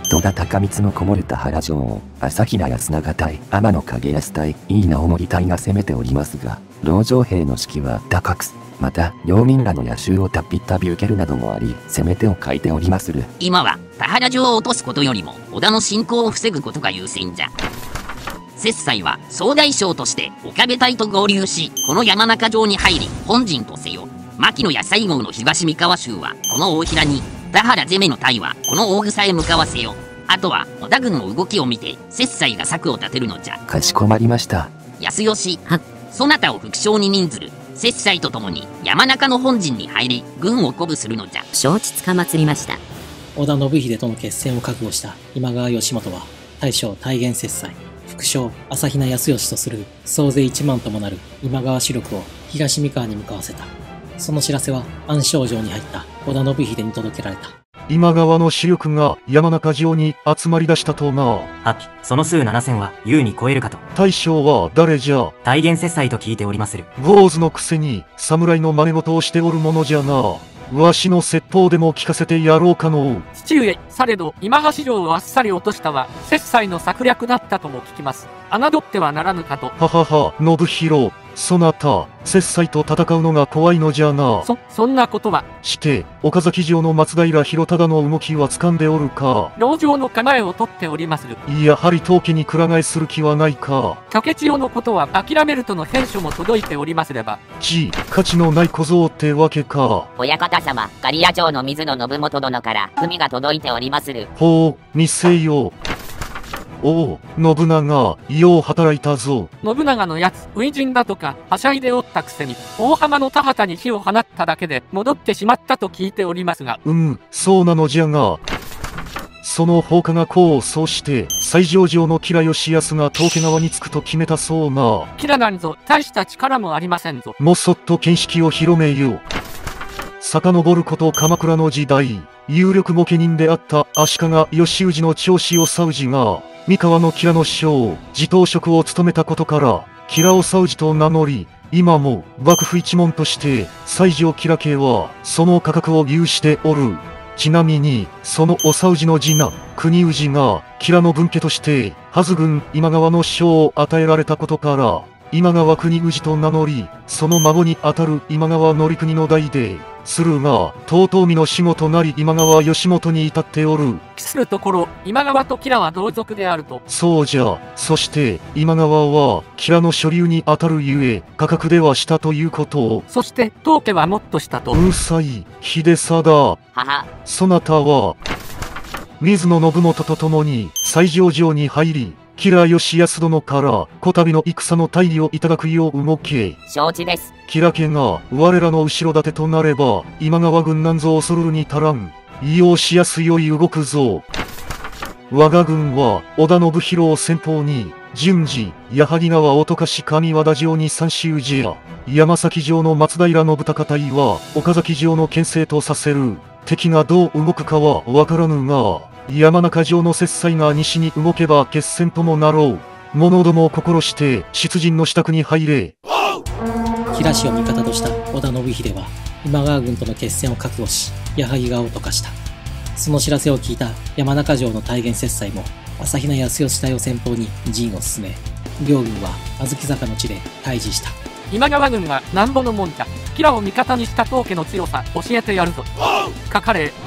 戸田高光のこもる田原城を、朝比奈安永隊、天野景康隊、井伊直盛隊が攻めておりますが、籠城兵の士気は高く、また、領民らの野襲をたびたび受けるなどもあり、攻め手を欠いておりまする。 今は、田原城を落とすことよりも、織田の侵攻を防ぐことが優先じゃ。摂斎は、総大将として、岡部隊と合流し、この山中城に入り、本陣とせよ。牧野や西郷の東三河衆は、この大平に、田原攻めの隊は、この大草へ向かわせよ。あとは、織田軍の動きを見て、摂斎が策を立てるのじゃ。 かしこまりました。 安吉、そなたを副将に任ずる。摂斎と共に山中の本陣に入り、軍を鼓舞するのじゃ。 承知つかまつりました。 織田信秀との決戦を覚悟した今川義元は、大将大元摂斎、副将朝比奈康義とする総勢1万ともなる今川主力を東三河に向かわせた。その知らせは安昌城に入った織田信秀に届けられた。 今川の主力が山中城に集まり出したとな。 はっ、その数7000は優に超えるかと。 大将は誰じゃ？ 大元摂斎と聞いておりまする。 坊主のくせに侍の真似事をしておるものじゃな。わしの説法でも聞かせてやろうかの。 父上、されど今橋城をあっさり落としたは摂斎の策略だったとも聞きます。侮ってはならぬかと。 ははは、信弘、そなた、摂斎と戦うのが怖いのじゃな。 そんなことは。 して、岡崎城の松平広忠の動きは掴んでおるか。 籠城の構えを取っておりまする。 やはり当家にくら替えする気はないか。 竹千代のことは諦めるとの返書も届いておりますれば。 価値のない小僧ってわけか。 親方様、刈谷城の水野信元殿から文が届いておりまする。 ほう、にせよ。おお、信長、よう働いたぞ。 信長のやつ、初陣だとか、はしゃいでおったくせに、大浜の田畑に火を放っただけで、戻ってしまったと聞いておりますが。 そうなのじゃが。その放火が功を奏して、西条城の吉良義康が当家側につくと決めたそうな。 吉良なんぞ、大した力もありませんぞ。 もそっと見識を広めよう。遡ること鎌倉の時代、有力御家人であった足利義氏の長子おさ氏が、三河の吉良の師匠、地頭職を務めたことから、吉良おさ氏と名乗り、今も幕府一門として、西条吉良家は、その価格を有しておる。ちなみに、そのおさ氏の次男、国氏が、吉良の分家として、はず軍今川の師匠を与えられたことから、今川国氏と名乗り、その孫にあたる今川則国の代で、するが、遠江の死後となり今川義元に至っておる。 するところ、今川と吉良は同族であると。 そうじゃ。そして、今川は、吉良の所流にあたるゆえ、価格ではしたということを。 そして、当家はもっとしたと。 うるさい、秀貞。そなたは、水野信元と共に、西条城に入り、吉良義康殿から、こたびの戦の大利をいただくよう動け。 承知です。 吉良家が、我らの後ろ盾となれば、今川軍なんぞ恐るるに足らん。利用しやすいよい動くぞ。我が軍は、織田信弘を先方に、順次、矢作川乙賀上和田城に参集じや。山崎城の松平信孝隊は、岡崎城の牽制とさせる。敵がどう動くかはわからぬが、山中城の摂斎が西に動けば決戦ともなろう。者どもを心して出陣の支度に入れ。 吉良氏を味方とした織田信秀は今川軍との決戦を覚悟し矢作川を溶かした。その知らせを聞いた山中城の大元摂斎も朝比奈康義隊を先方に陣を進め、両軍は小豆坂の地で対峙した。 今川軍がなんぼのもんじゃ。吉良を味方にした当家の強さ教えてやるぞ。かかれ。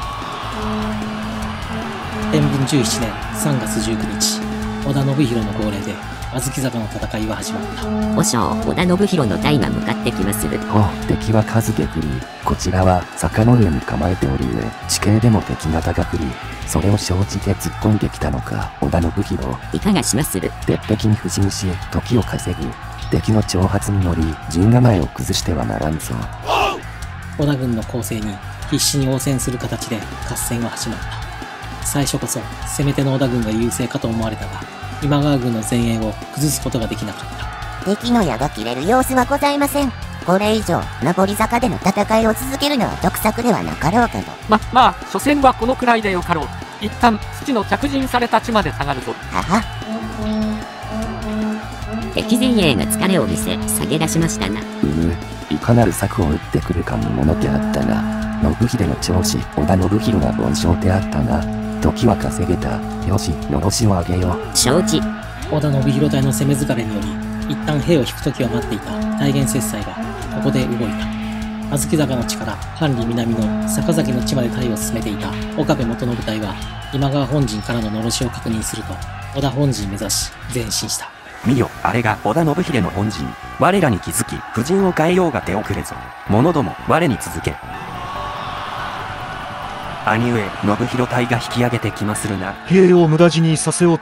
天文17年3月19日、織田信弘の号令で小豆坂の戦いは始まった。 和尚、織田信弘の隊が向かってきまする。 敵は数で来る。こちらは坂の上に構えておるゆえ、地形でも敵方が来る。それを承知で突っ込んできたのか、織田信弘。 いかがしまする。 鉄壁に不審し、時を稼ぐ。敵の挑発に乗り、陣構えを崩してはならんぞ。 織田軍の攻勢に必死に応戦する形で合戦は始まった。最初こそ攻め手の織田軍が優勢かと思われたが、今川軍の前衛を崩すことができなかった。 敵の矢が切れる様子はございません。これ以上上り坂での戦いを続けるのは得策ではなかろうかと。 まあ所詮はこのくらいでよかろう。一旦土の着陣された地まで下がるぞ。 敵前衛が疲れを見せ下げ出しましたな。 いかなる策を打ってくるか見ものであったが、信秀の長子織田信弘が凡勝であったな。 時は稼げた。よし、のろしをあげよう。 承知。 織田信弘隊の攻め疲れにより、一旦兵を引く時を待っていた大元摂斎が、ここで動いた。小豆坂の地から藩里南の坂崎の地まで隊を進めていた岡部元信隊は、今川本陣からののろしを確認すると、織田本陣目指し前進した。 見よ、あれが織田信秀の本陣。我らに気づき、布陣を変えようが手遅れぞ。者ども、我に続け。兄上、信弘隊が引き上げてきまするな。 兵を無駄死にさせおって。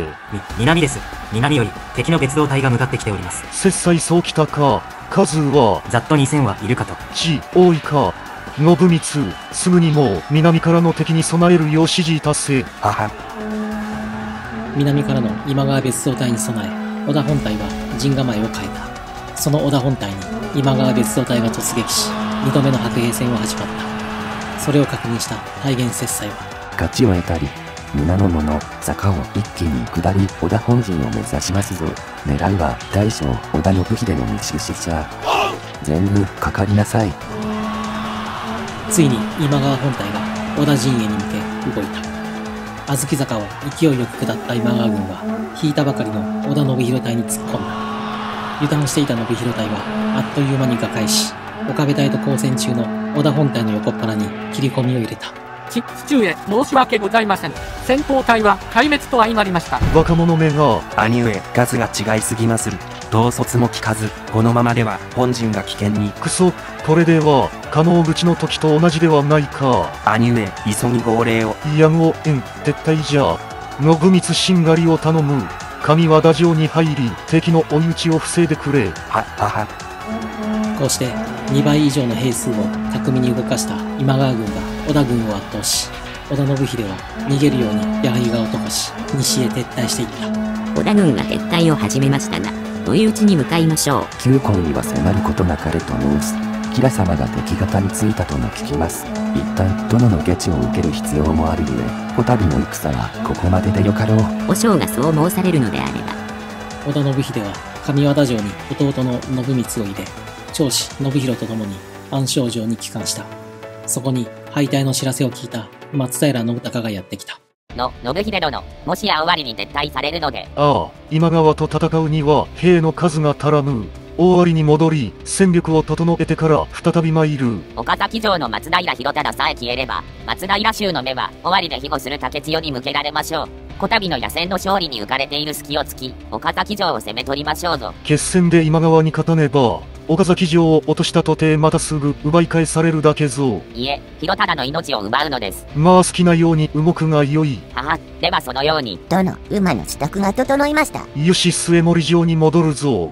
南です。南より敵の別動隊が向かってきております。 摂斎そうきたか。数はざっと2000はいるかと。 地多いか。信光、すぐにも南からの敵に備えるよう指示達成。 はは。 南からの今川別動隊に備え、織田本隊は陣構えを変えた。その織田本隊に今川別動隊が突撃し、2度目の白兵戦は始まった。それを確認した大元摂斎は、 勝ちを得たり、皆の者、坂を一気に下り、織田本陣を目指しますぞ。狙うは大将織田信秀の密使者。全部かかりなさい。 ついに今川本隊が織田陣営に向け動いた。小豆坂を勢いよく下った今川軍は、引いたばかりの織田信弘隊に突っ込んだ。油断していた信弘隊はあっという間に瓦解し、岡部隊と交戦中の織田本隊の横っ腹に切り込みを入れた。 父上、申し訳ございません。先鋒隊は壊滅と相まりました。 若者めが。 兄上、数が違いすぎまする。統率も効かず、このままでは本陣が危険に。 くそ、これでは加納口の時と同じではないか。 兄上、急ぎ号令を。 やむをえん、撤退じゃ。信光しんがりを頼む。上和田城に入り、敵の追い打ちを防いでくれ。 はは。 こうして2倍以上の兵数を巧みに動かした今川軍が織田軍を圧倒し、織田信秀は逃げるように矢作川を飛ばし、西へ撤退していった。 織田軍が撤退を始めましたが、追い打ちに向かいましょう。 旧婚には迫ることなかれと申す。吉良様が敵方についたとも聞きます。一旦殿の下知を受ける必要もあるゆえ、こたびの戦はここまででよかろう。 和尚がそう申されるのであれば。 織田信秀は上和田城に弟の信光を入れ、長子信弘と共に安昌城に帰還した。そこに敗退の知らせを聞いた松平信孝がやってきた。 信秀殿、もしや終わりに撤退されるので。 ああ、今川と戦うには兵の数が足らぬ。大割に戻り、戦力を整えてから再び参る。 岡崎城の松平広忠さえ消えれば、松平衆の目は尾張で庇護する竹千代に向けられましょう。こたびの野戦の勝利に浮かれている隙を突き、岡崎城を攻め取りましょうぞ。 決戦で今川に勝たねば、岡崎城を落としたとてまたすぐ奪い返されるだけぞ。 いえ、広忠の命を奪うのです。 まあ好きなように動くがよい。 はは、ではそのように。 殿、馬の支度が整いました。 よし、末森城に戻るぞ。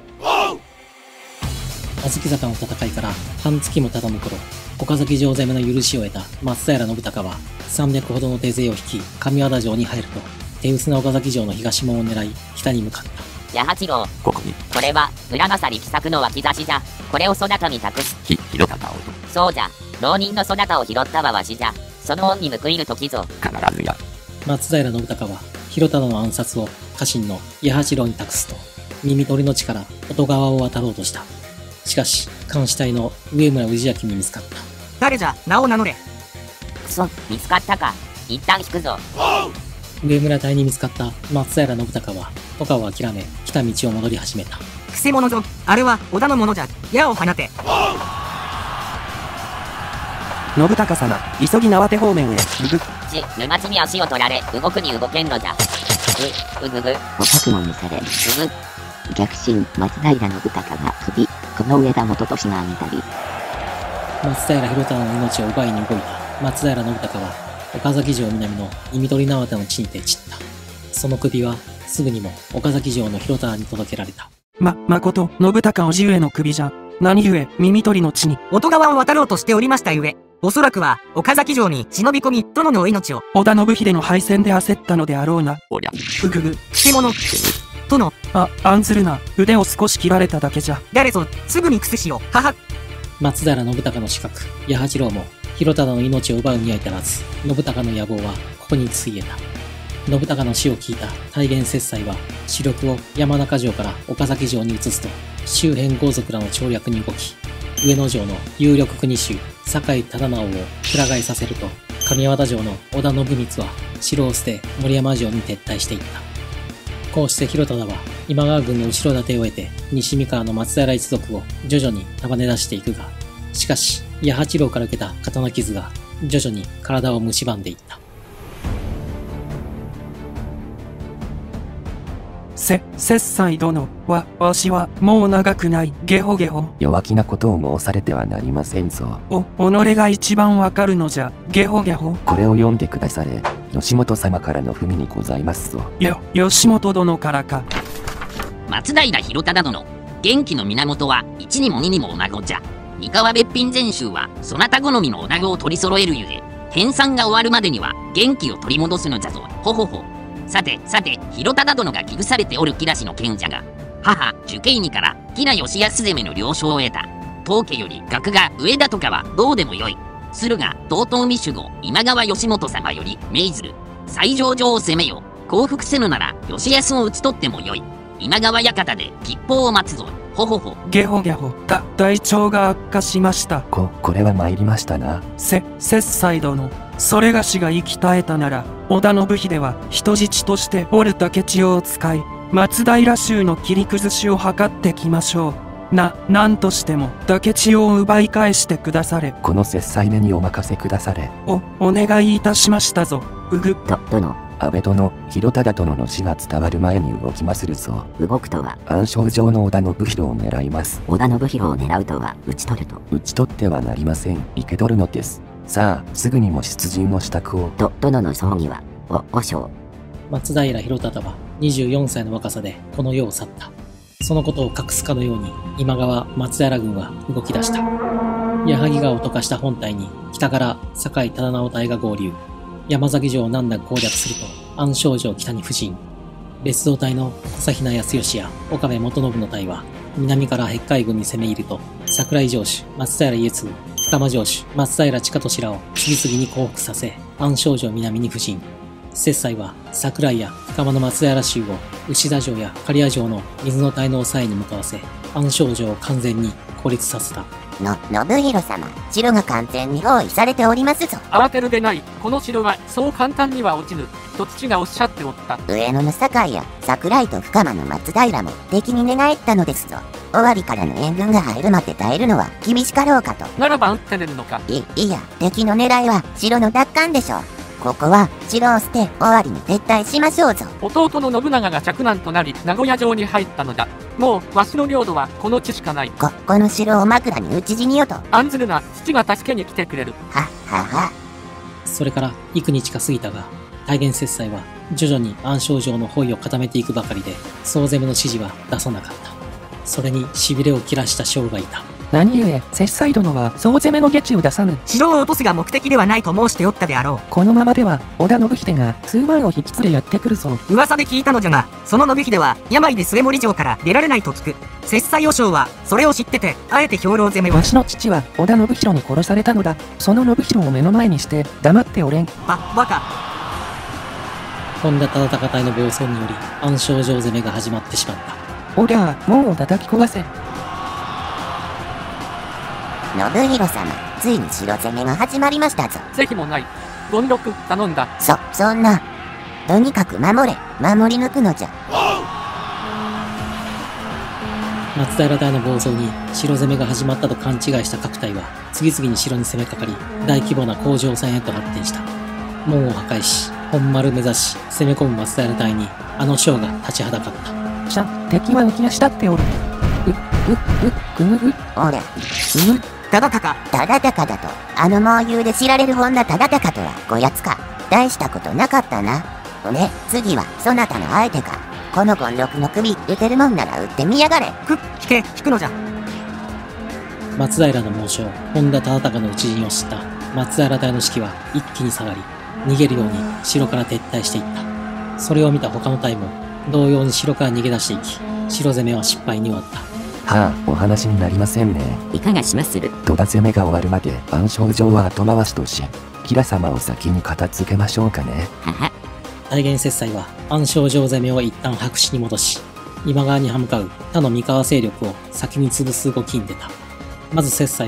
小豆坂の戦いから半月も経たぬ頃、岡崎城攻めの許しを得た松平信孝は300ほどの手勢を引き上和田城に入ると、手薄な岡崎城の東門を狙い北に向かった。 八八郎、 ここに。 これは村正力作の脇差しじゃ。これをそなたに託す。 広忠を。 そうじゃ、浪人のそなたを拾ったはわしじゃ。その恩に報いる時ぞ。 必ずや。 松平信孝は広忠の暗殺を家臣の八八郎に託すと、耳取りの地から外側を渡ろうとした。しかし監視隊の上村氏明に見つかった。 誰じゃ、名を名乗れ。 くそ、見つかったか。一旦引くぞ。 上村隊に見つかった松平信孝は渡河を諦め来た道を戻り始めた。 くせ者ぞ、あれは織田のものじゃ。矢を放て。 信孝様、急ぎ縄手方面へ。 沼地に足を取られ、動くに動けんのじゃ。うぐぐ。 お覚悟にされ。逆進、松平信孝が首、この上田元俊が挙げたり。 松平広忠の命を奪いに動いた松平信孝は岡崎城南の弓取縄手の地にて散った。その首はすぐにも岡崎城の広忠に届けられた。 誠、信孝叔父上の首じゃ。何故、耳取りの地に。 音川を渡ろうとしておりましたゆえ、おそらくは岡崎城に忍び込み、殿のお命を。 織田信秀の敗戦で焦ったのであろうな。 おりゃ。 ふぐぐ。 くせ者。殿。 案ずるな。腕を少し切られただけじゃ。 誰ぞ、すぐにクスしよう。はは。 松平信孝の死角、八八郎も広忠の命を奪うに相足らず、信孝の野望はここについえた。信孝の死を聞いた大元摂斎は主力を山中城から岡崎城に移すと、周辺豪族らの調略に動き、上野城の有力国主酒井忠直をくら替えさせると、上和田城の織田信光は城を捨て森山城に撤退していった。こうして広忠は今川軍の後ろ盾を得て西三河の松平一族を徐々に束ね出していくが、しかし八八郎から受けた刀傷が徐々に体を蝕んでいった。 摂斎殿、わしはもう長くない、ゲホゲホ。 弱気なことを申されてはなりませんぞ。 己が一番わかるのじゃ、ゲホゲホ。 これを読んでくだされ。義元様からの文にございますぞ。 義元殿からか。 松平広忠殿、元気の源は一にも二にも女子じゃ。三河べっぴん全衆はそなた好みの女子を取り揃えるゆえ、編纂が終わるまでには元気を取り戻すのじゃぞ。ほほほ。さて、広忠殿が危惧されておる吉良氏の件じゃが、母、寿慶にから吉良義康攻めの了承を得た。当家より学が上だとかはどうでもよい。駿河、道東美守護、今川義元様より命ずる。西条城を攻めよ。降伏せぬなら義康を討ち取ってもよい。今川館で吉報を待つぞ。ほほほ。 ゲホゲホ。体調が悪化しました。 これは参りましたな。 摂斎殿、それがしが生き絶えたなら、織田信秀は人質としておる竹千代を使い、松平衆の切り崩しを図ってきましょう。なんとしても竹千代を奪い返してくだされ。 この摂斎目にお任せくだされ。 お願いいたしましたぞ。 殿。安倍殿、広忠殿の死が伝わる前に動きまするぞ。 動くとは暗礁上の織田信弘を狙います。 織田信弘を狙うとは討ち取ると。 討ち取ってはなりません。生け取るのです。さあ、すぐにも出陣の支度を。 殿の葬儀は、和尚。 松平広忠は24歳の若さでこの世を去った。そのことを隠すかのように、今川松平軍は動き出した。矢作川を溶かした本隊に、北から堺忠直隊が合流。山崎城を難なく攻略すると、暗礁城北に布陣。別動隊の朝比奈康義や岡部元信の隊は、南から碧海軍に攻め入ると、桜井城主、松平家継、深間城主、松平親俊らを次々に降伏させ、暗礁城南に布陣。摂斎は桜井や深間の松平衆を牛田城や刈谷城の水の隊の抑えに向かわせ、暗礁城を完全に孤立させた。 信弘様、城が完全に包囲されておりますぞ。 慌てるでない。この城はそう簡単には落ちぬと父がおっしゃっておった。 上野の堺や桜井と深間の松平も敵に寝返ったのですぞ。尾張からの援軍が入るまで耐えるのは厳しかろうかと。 ならば撃って出るのか。 いや、敵の狙いは城の奪還でしょう。ここは城を捨て尾張に撤退しましょうぞ。 弟の信長が嫡男となり名古屋城に入ったのだ。もうわしの領土はこの地しかない。 この城を枕に討ち死によと。 案ずるな、父が助けに来てくれる。 は。 それから幾日か過ぎたが、大元摂斎は徐々に暗礁城の包囲を固めていくばかりで、総攻めの指示は出さなかった。それに痺れを切らした将がいた。 何故、摂斎殿は総攻めの下地を出さぬ。 城を落とすが目的ではないと申しておったであろう。 このままでは、織田信秀が数万を引き連れやってくるぞ。 噂で聞いたのじゃが、その信秀は病で末森城から出られないと聞く。摂斎和尚はそれを知ってて、あえて兵糧攻めを。 わしの父は織田信弘に殺されたのだ。その信弘を目の前にして黙っておれん。 バカ。 本田忠敬隊の暴走により暗礁城攻めが始まってしまった。 おりゃあ、門を叩き壊せ。 信弘様、ついに城攻めが始まりましたぞ。 是非もない。権六頼んだ。 そんな。とにかく守り抜くのじゃ。 松平隊の暴走に城攻めが始まったと勘違いした各隊は次々に城に攻めかかり、大規模な攻城戦へと発展した。門を破壊し、本丸目指し攻め込む松平隊にあの将が立ちはだかった。 敵は浮き足立っておる。 おれ、忠敬だと、あの猛牛で知られる本田忠敬とはこやつか。大したことなかったな。で、次はそなたの相手か。この権六の首打てるもんなら打ってみやがれ。 引くのじゃ。 松平の猛将本田忠敬の討ち陣を知った松平隊の士気は一気に下がり、逃げるように城から撤退していった。それを見た他の隊も同様に城から逃げ出していき、城攻めは失敗に終わった。 お話になりませんね。 いかがしまする。 戸田攻めが終わるまで暗礁城は後回しとし、吉良様を先に片付けましょうかね。 大元摂斎は暗礁城攻めを一旦白紙に戻し、今川に歯向かう他の三河勢力を先に潰す動きに出た。まず摂斎は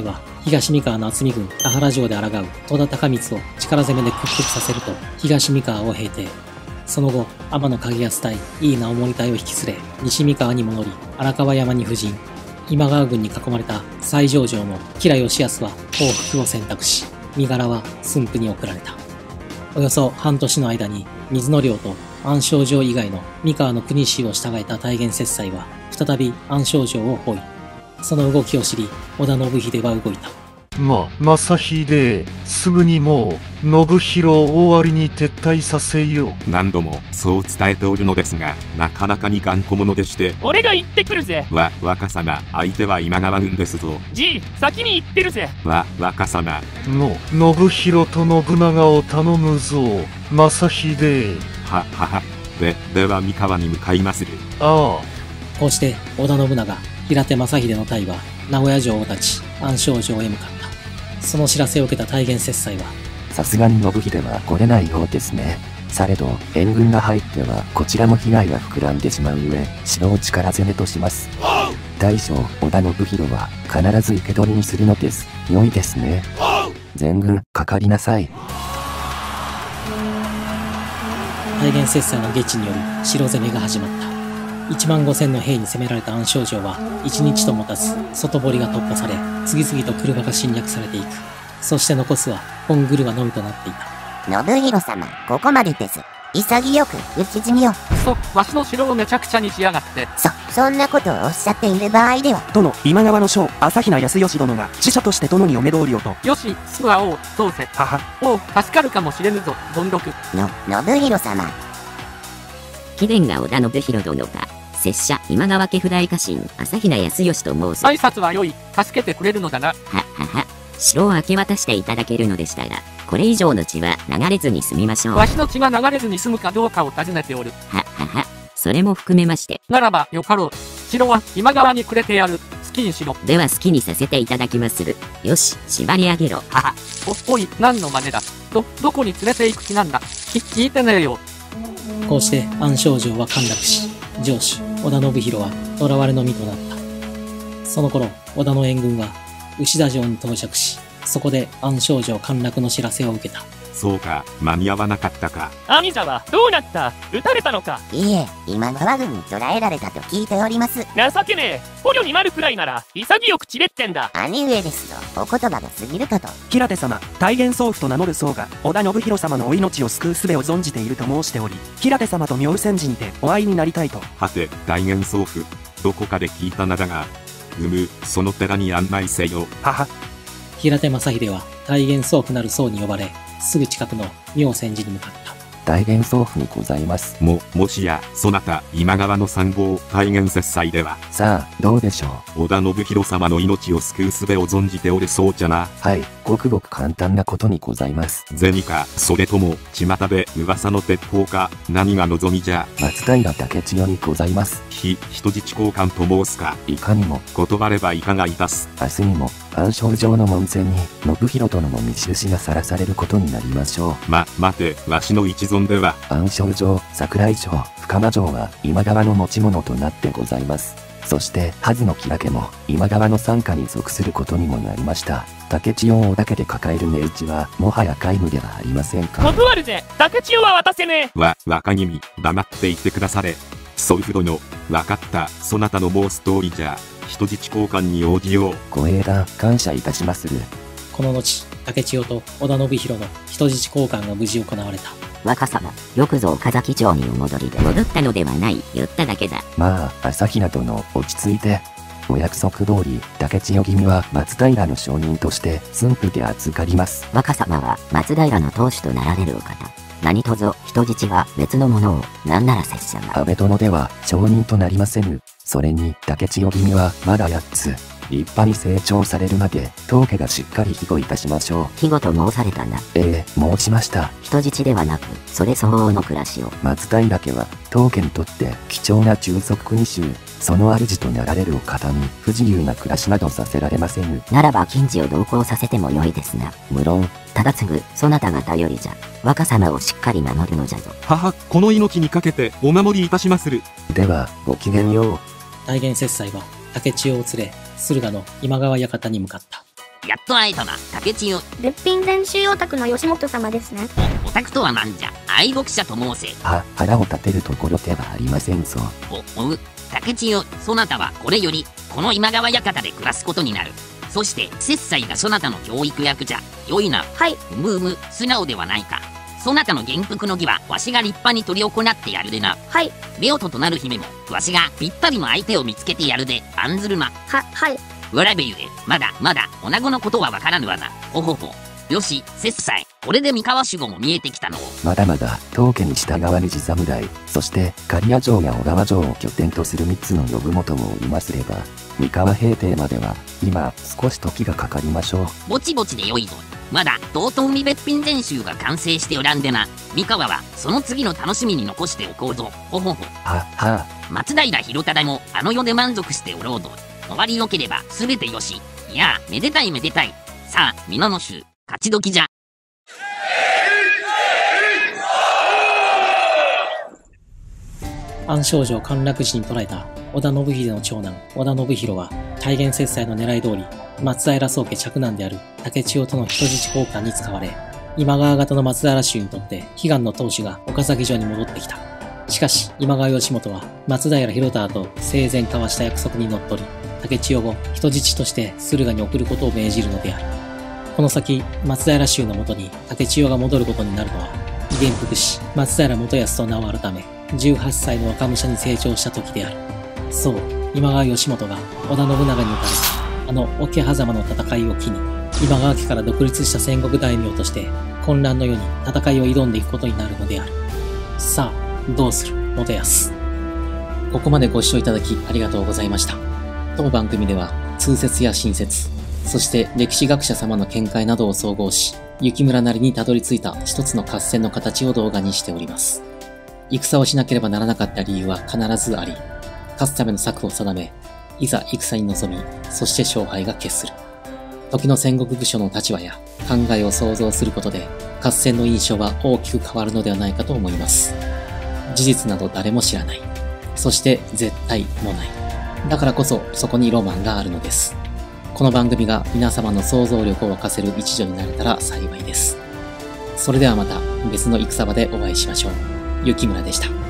東三河の渥美郡田原城で抗う戸田高光を力攻めで屈服させると、東三河を平定。その後、天野景康隊、井伊直盛隊を引き連れ、西三河に戻り、荒川山に布陣。今川軍に囲まれた西条城の吉良義康は降伏を選択し、身柄は駿府に送られた。およそ半年の間に、水野領と安昌城以外の三河の国衆を従えた大元摂政は、再び安昌城を包囲。その動きを知り、織田信秀は動いた。 正秀、すぐにもう、信弘を終わりに撤退させよ。 何度もそう伝えておるのですが、なかなかに頑固者でして。 俺が行ってくるぜ。 若様、相手は今川軍ですぞ。 じい、先に行ってるぜ。 若様。 信弘と信長を頼むぞ、正秀。 では三河に向かいまする。 ああ。 こうして、織田信長、平手正秀の隊は、名古屋城を立ち、安昌城へ向かった。その知らせを受けた大元摂政は、 さすがに信秀は来れないようですね。されど、援軍が入っては、こちらも被害が膨らんでしまう上、城を力攻めとします。大将、織田信弘は、必ず生け捕りにするのです。良いですね。全軍、かかりなさい。 大元摂政の下知による城攻めが始まった。15000の兵に攻められた安昌城は、1日と持たず、外堀が突破され、次々と車が侵略されていく。そして残すは、本車のみとなっていた。 信弘様、ここまでです。潔く討ち死にを。 わしの城をめちゃくちゃにしやがって。 そんなことをおっしゃっている場合では。 殿、今川の将、朝比奈康義殿が、使者として殿にお目通りをと。 よし、すぐ会おう、どうせ。おう、助かるかもしれぬぞ、権六。 信弘様。 貴殿が織田信弘殿か。拙者、今川家譜代家臣、朝比奈康義と申す。 挨拶は良い、助けてくれるのだな。 城を明け渡していただけるのでしたら、これ以上の血は流れずに済みましょう。 わしの血が流れずに済むかどうかを尋ねておる。 それも含めまして。 ならば、よかろう。城は今川にくれてやる。好きにしろ。 では好きにさせていただきまする。よし、縛り上げろ。 おい、何の真似だ。どこに連れて行く気なんだ。聞いてねえよ。 こうして安昌城は陥落し、城主、織田信弘は囚われの身となった。その頃、織田の援軍は牛田城に到着し、そこで安昌城陥落の知らせを受けた。 そうか、間に合わなかったか。 兄者はどうなった？撃たれたのか？ いえ、今川軍に捕らえられたと聞いております。 情けねえ。捕虜になるくらいなら潔く散れってんだ。 兄上ですよ。お言葉が過ぎるかと。 平手様、大元宗父と名乗る僧が織田信弘様のお命を救う術を存じていると申しており、平手様と妙泉寺にてお会いになりたいと。 はて、大元宗父、どこかで聞いた名だが、その寺に案内せよ。 平手正秀は大元宗父なる僧に呼ばれ、すぐ近くの妙泉寺に向かった。 大元宗父にございます。 もしや、そなた、今川の三号、大元摂政では。 さあ、どうでしょう。織田信弘様の命を救う術を存じておれそうじゃな。 はい、ごくごく簡単なことにございます。 銭か、それとも、巷で噂の鉄砲か、何が望みじゃ。 松平竹千代にございます。 人質交換と申すか。 いかにも。 断ればいかがいたす。 明日にも、安昌城の門前に、信弘殿の道印がさらされることになりましょう。 待て、わしの一存では。 安昌城、桜井城、深間城は、今川の持ち物となってございます。そして、はずの木家も、今川の傘下に属することにもなりました。竹千代をだけで抱える値打ちは、もはや皆無ではありませんか。 断るぜ。竹千代は渡せねえ。 若君、黙っていてくだされ。祖父殿、わかった、そなたの申す通りじゃ。人質交換に応じよう。 ご英断、感謝いたしまする。 この後、竹千代と織田信弘の人質交換が無事行われた。 若様、よくぞ岡崎城にお戻りで。 戻ったのではない。言っただけだ。 朝比奈殿、落ち着いて。お約束通り、竹千代君は松平の証人として駿府で預かります。 若様は松平の当主となられるお方。何卒人質は別のものを、なんなら拙者が。 安倍殿では証人となりませぬ。それに竹千代君はまだ8つ。立派に成長されるまで、当家がしっかり庇護いたしましょう。 庇護と申されたな。 申しました。 人質ではなく、それ相応の暮らしを。 松平家は、当家にとって貴重な従属国衆、その主となられるお方に不自由な暮らしなどさせられませぬ。 ならば近事を同行させてもよいですな。 無論。 忠次、そなたが頼りじゃ。若様をしっかり守るのじゃぞ。 この命にかけてお守りいたしまする。 では、ごきげんよう。 大元摂政は竹千代を連れ、駿河の今川館に向かった。 やっと会えたな、竹千代。 べっぴん全集オタクの吉本様ですね。 オタクとはなんじゃ、愛国者と申せ。 腹を立てるところではありませんぞ。 竹千代、そなたはこれより、この今川館で暮らすことになる。そして、摂斎がそなたの教育役じゃ。よいな。 はい。 素直ではないか。そなたの元服の儀は、わしが立派に執り行ってやるでな。 はい。 夫婦となる姫も、わしがぴったりの相手を見つけてやるで、案ずるな。 はい。 わらべゆえ、まだ、女子のことはわからぬわな。ほほほ。よし、摂斎、これで三河守護も見えてきたのを。 まだまだ、当家に従わぬ地侍、そして、刈谷城や小川城を拠点とする3つの信元もおりますれば、三河平定までは、今、少し時がかかりましょう。 ぼちぼちでよいぞ。まだ、とうとう海べっぴん全集が完成しておらんでな。三河は、その次の楽しみに残しておこうぞ。ほほほ。松平広忠も、あの世で満足しておろうぞ。終わりよければ、すべてよし。いやめでたいめでたい。さあ、皆の衆、勝ち時じゃ。 安昌城陥落時に捕らえた織田信秀の長男織田信弘は大元摂斎の狙い通り松平宗家嫡男である竹千代との人質交換に使われ、今川方の松平衆にとって悲願の当主が岡崎城に戻ってきた。しかし今川義元は松平広忠と生前交わした約束にのっとり、竹千代を人質として駿河に送ることを命じるのである。この先、松平衆のもとに竹千代が戻ることになるのは、威厳福士松平元康と名を改め、18歳の若武者に成長した時である。そう、今川義元が織田信長に討たれたあの桶狭間の戦いを機に、今川家から独立した戦国大名として混乱の世に戦いを挑んでいくことになるのである。さあ、どうする元康。ここまでご視聴いただきありがとうございました。当番組では通説や新説、そして歴史学者様の見解などを総合し、雪村なりにたどり着いた一つの合戦の形を動画にしております。戦をしなければならなかった理由は必ずあり、勝つための策を定め、いざ戦に臨み、そして勝敗が決する。時の戦国武将の立場や考えを想像することで、合戦の印象は大きく変わるのではないかと思います。事実など誰も知らない。そして絶対もない。だからこそそこにロマンがあるのです。この番組が皆様の想像力を沸かせる一助になれたら幸いです。それではまた別の戦場でお会いしましょう。雪村でした。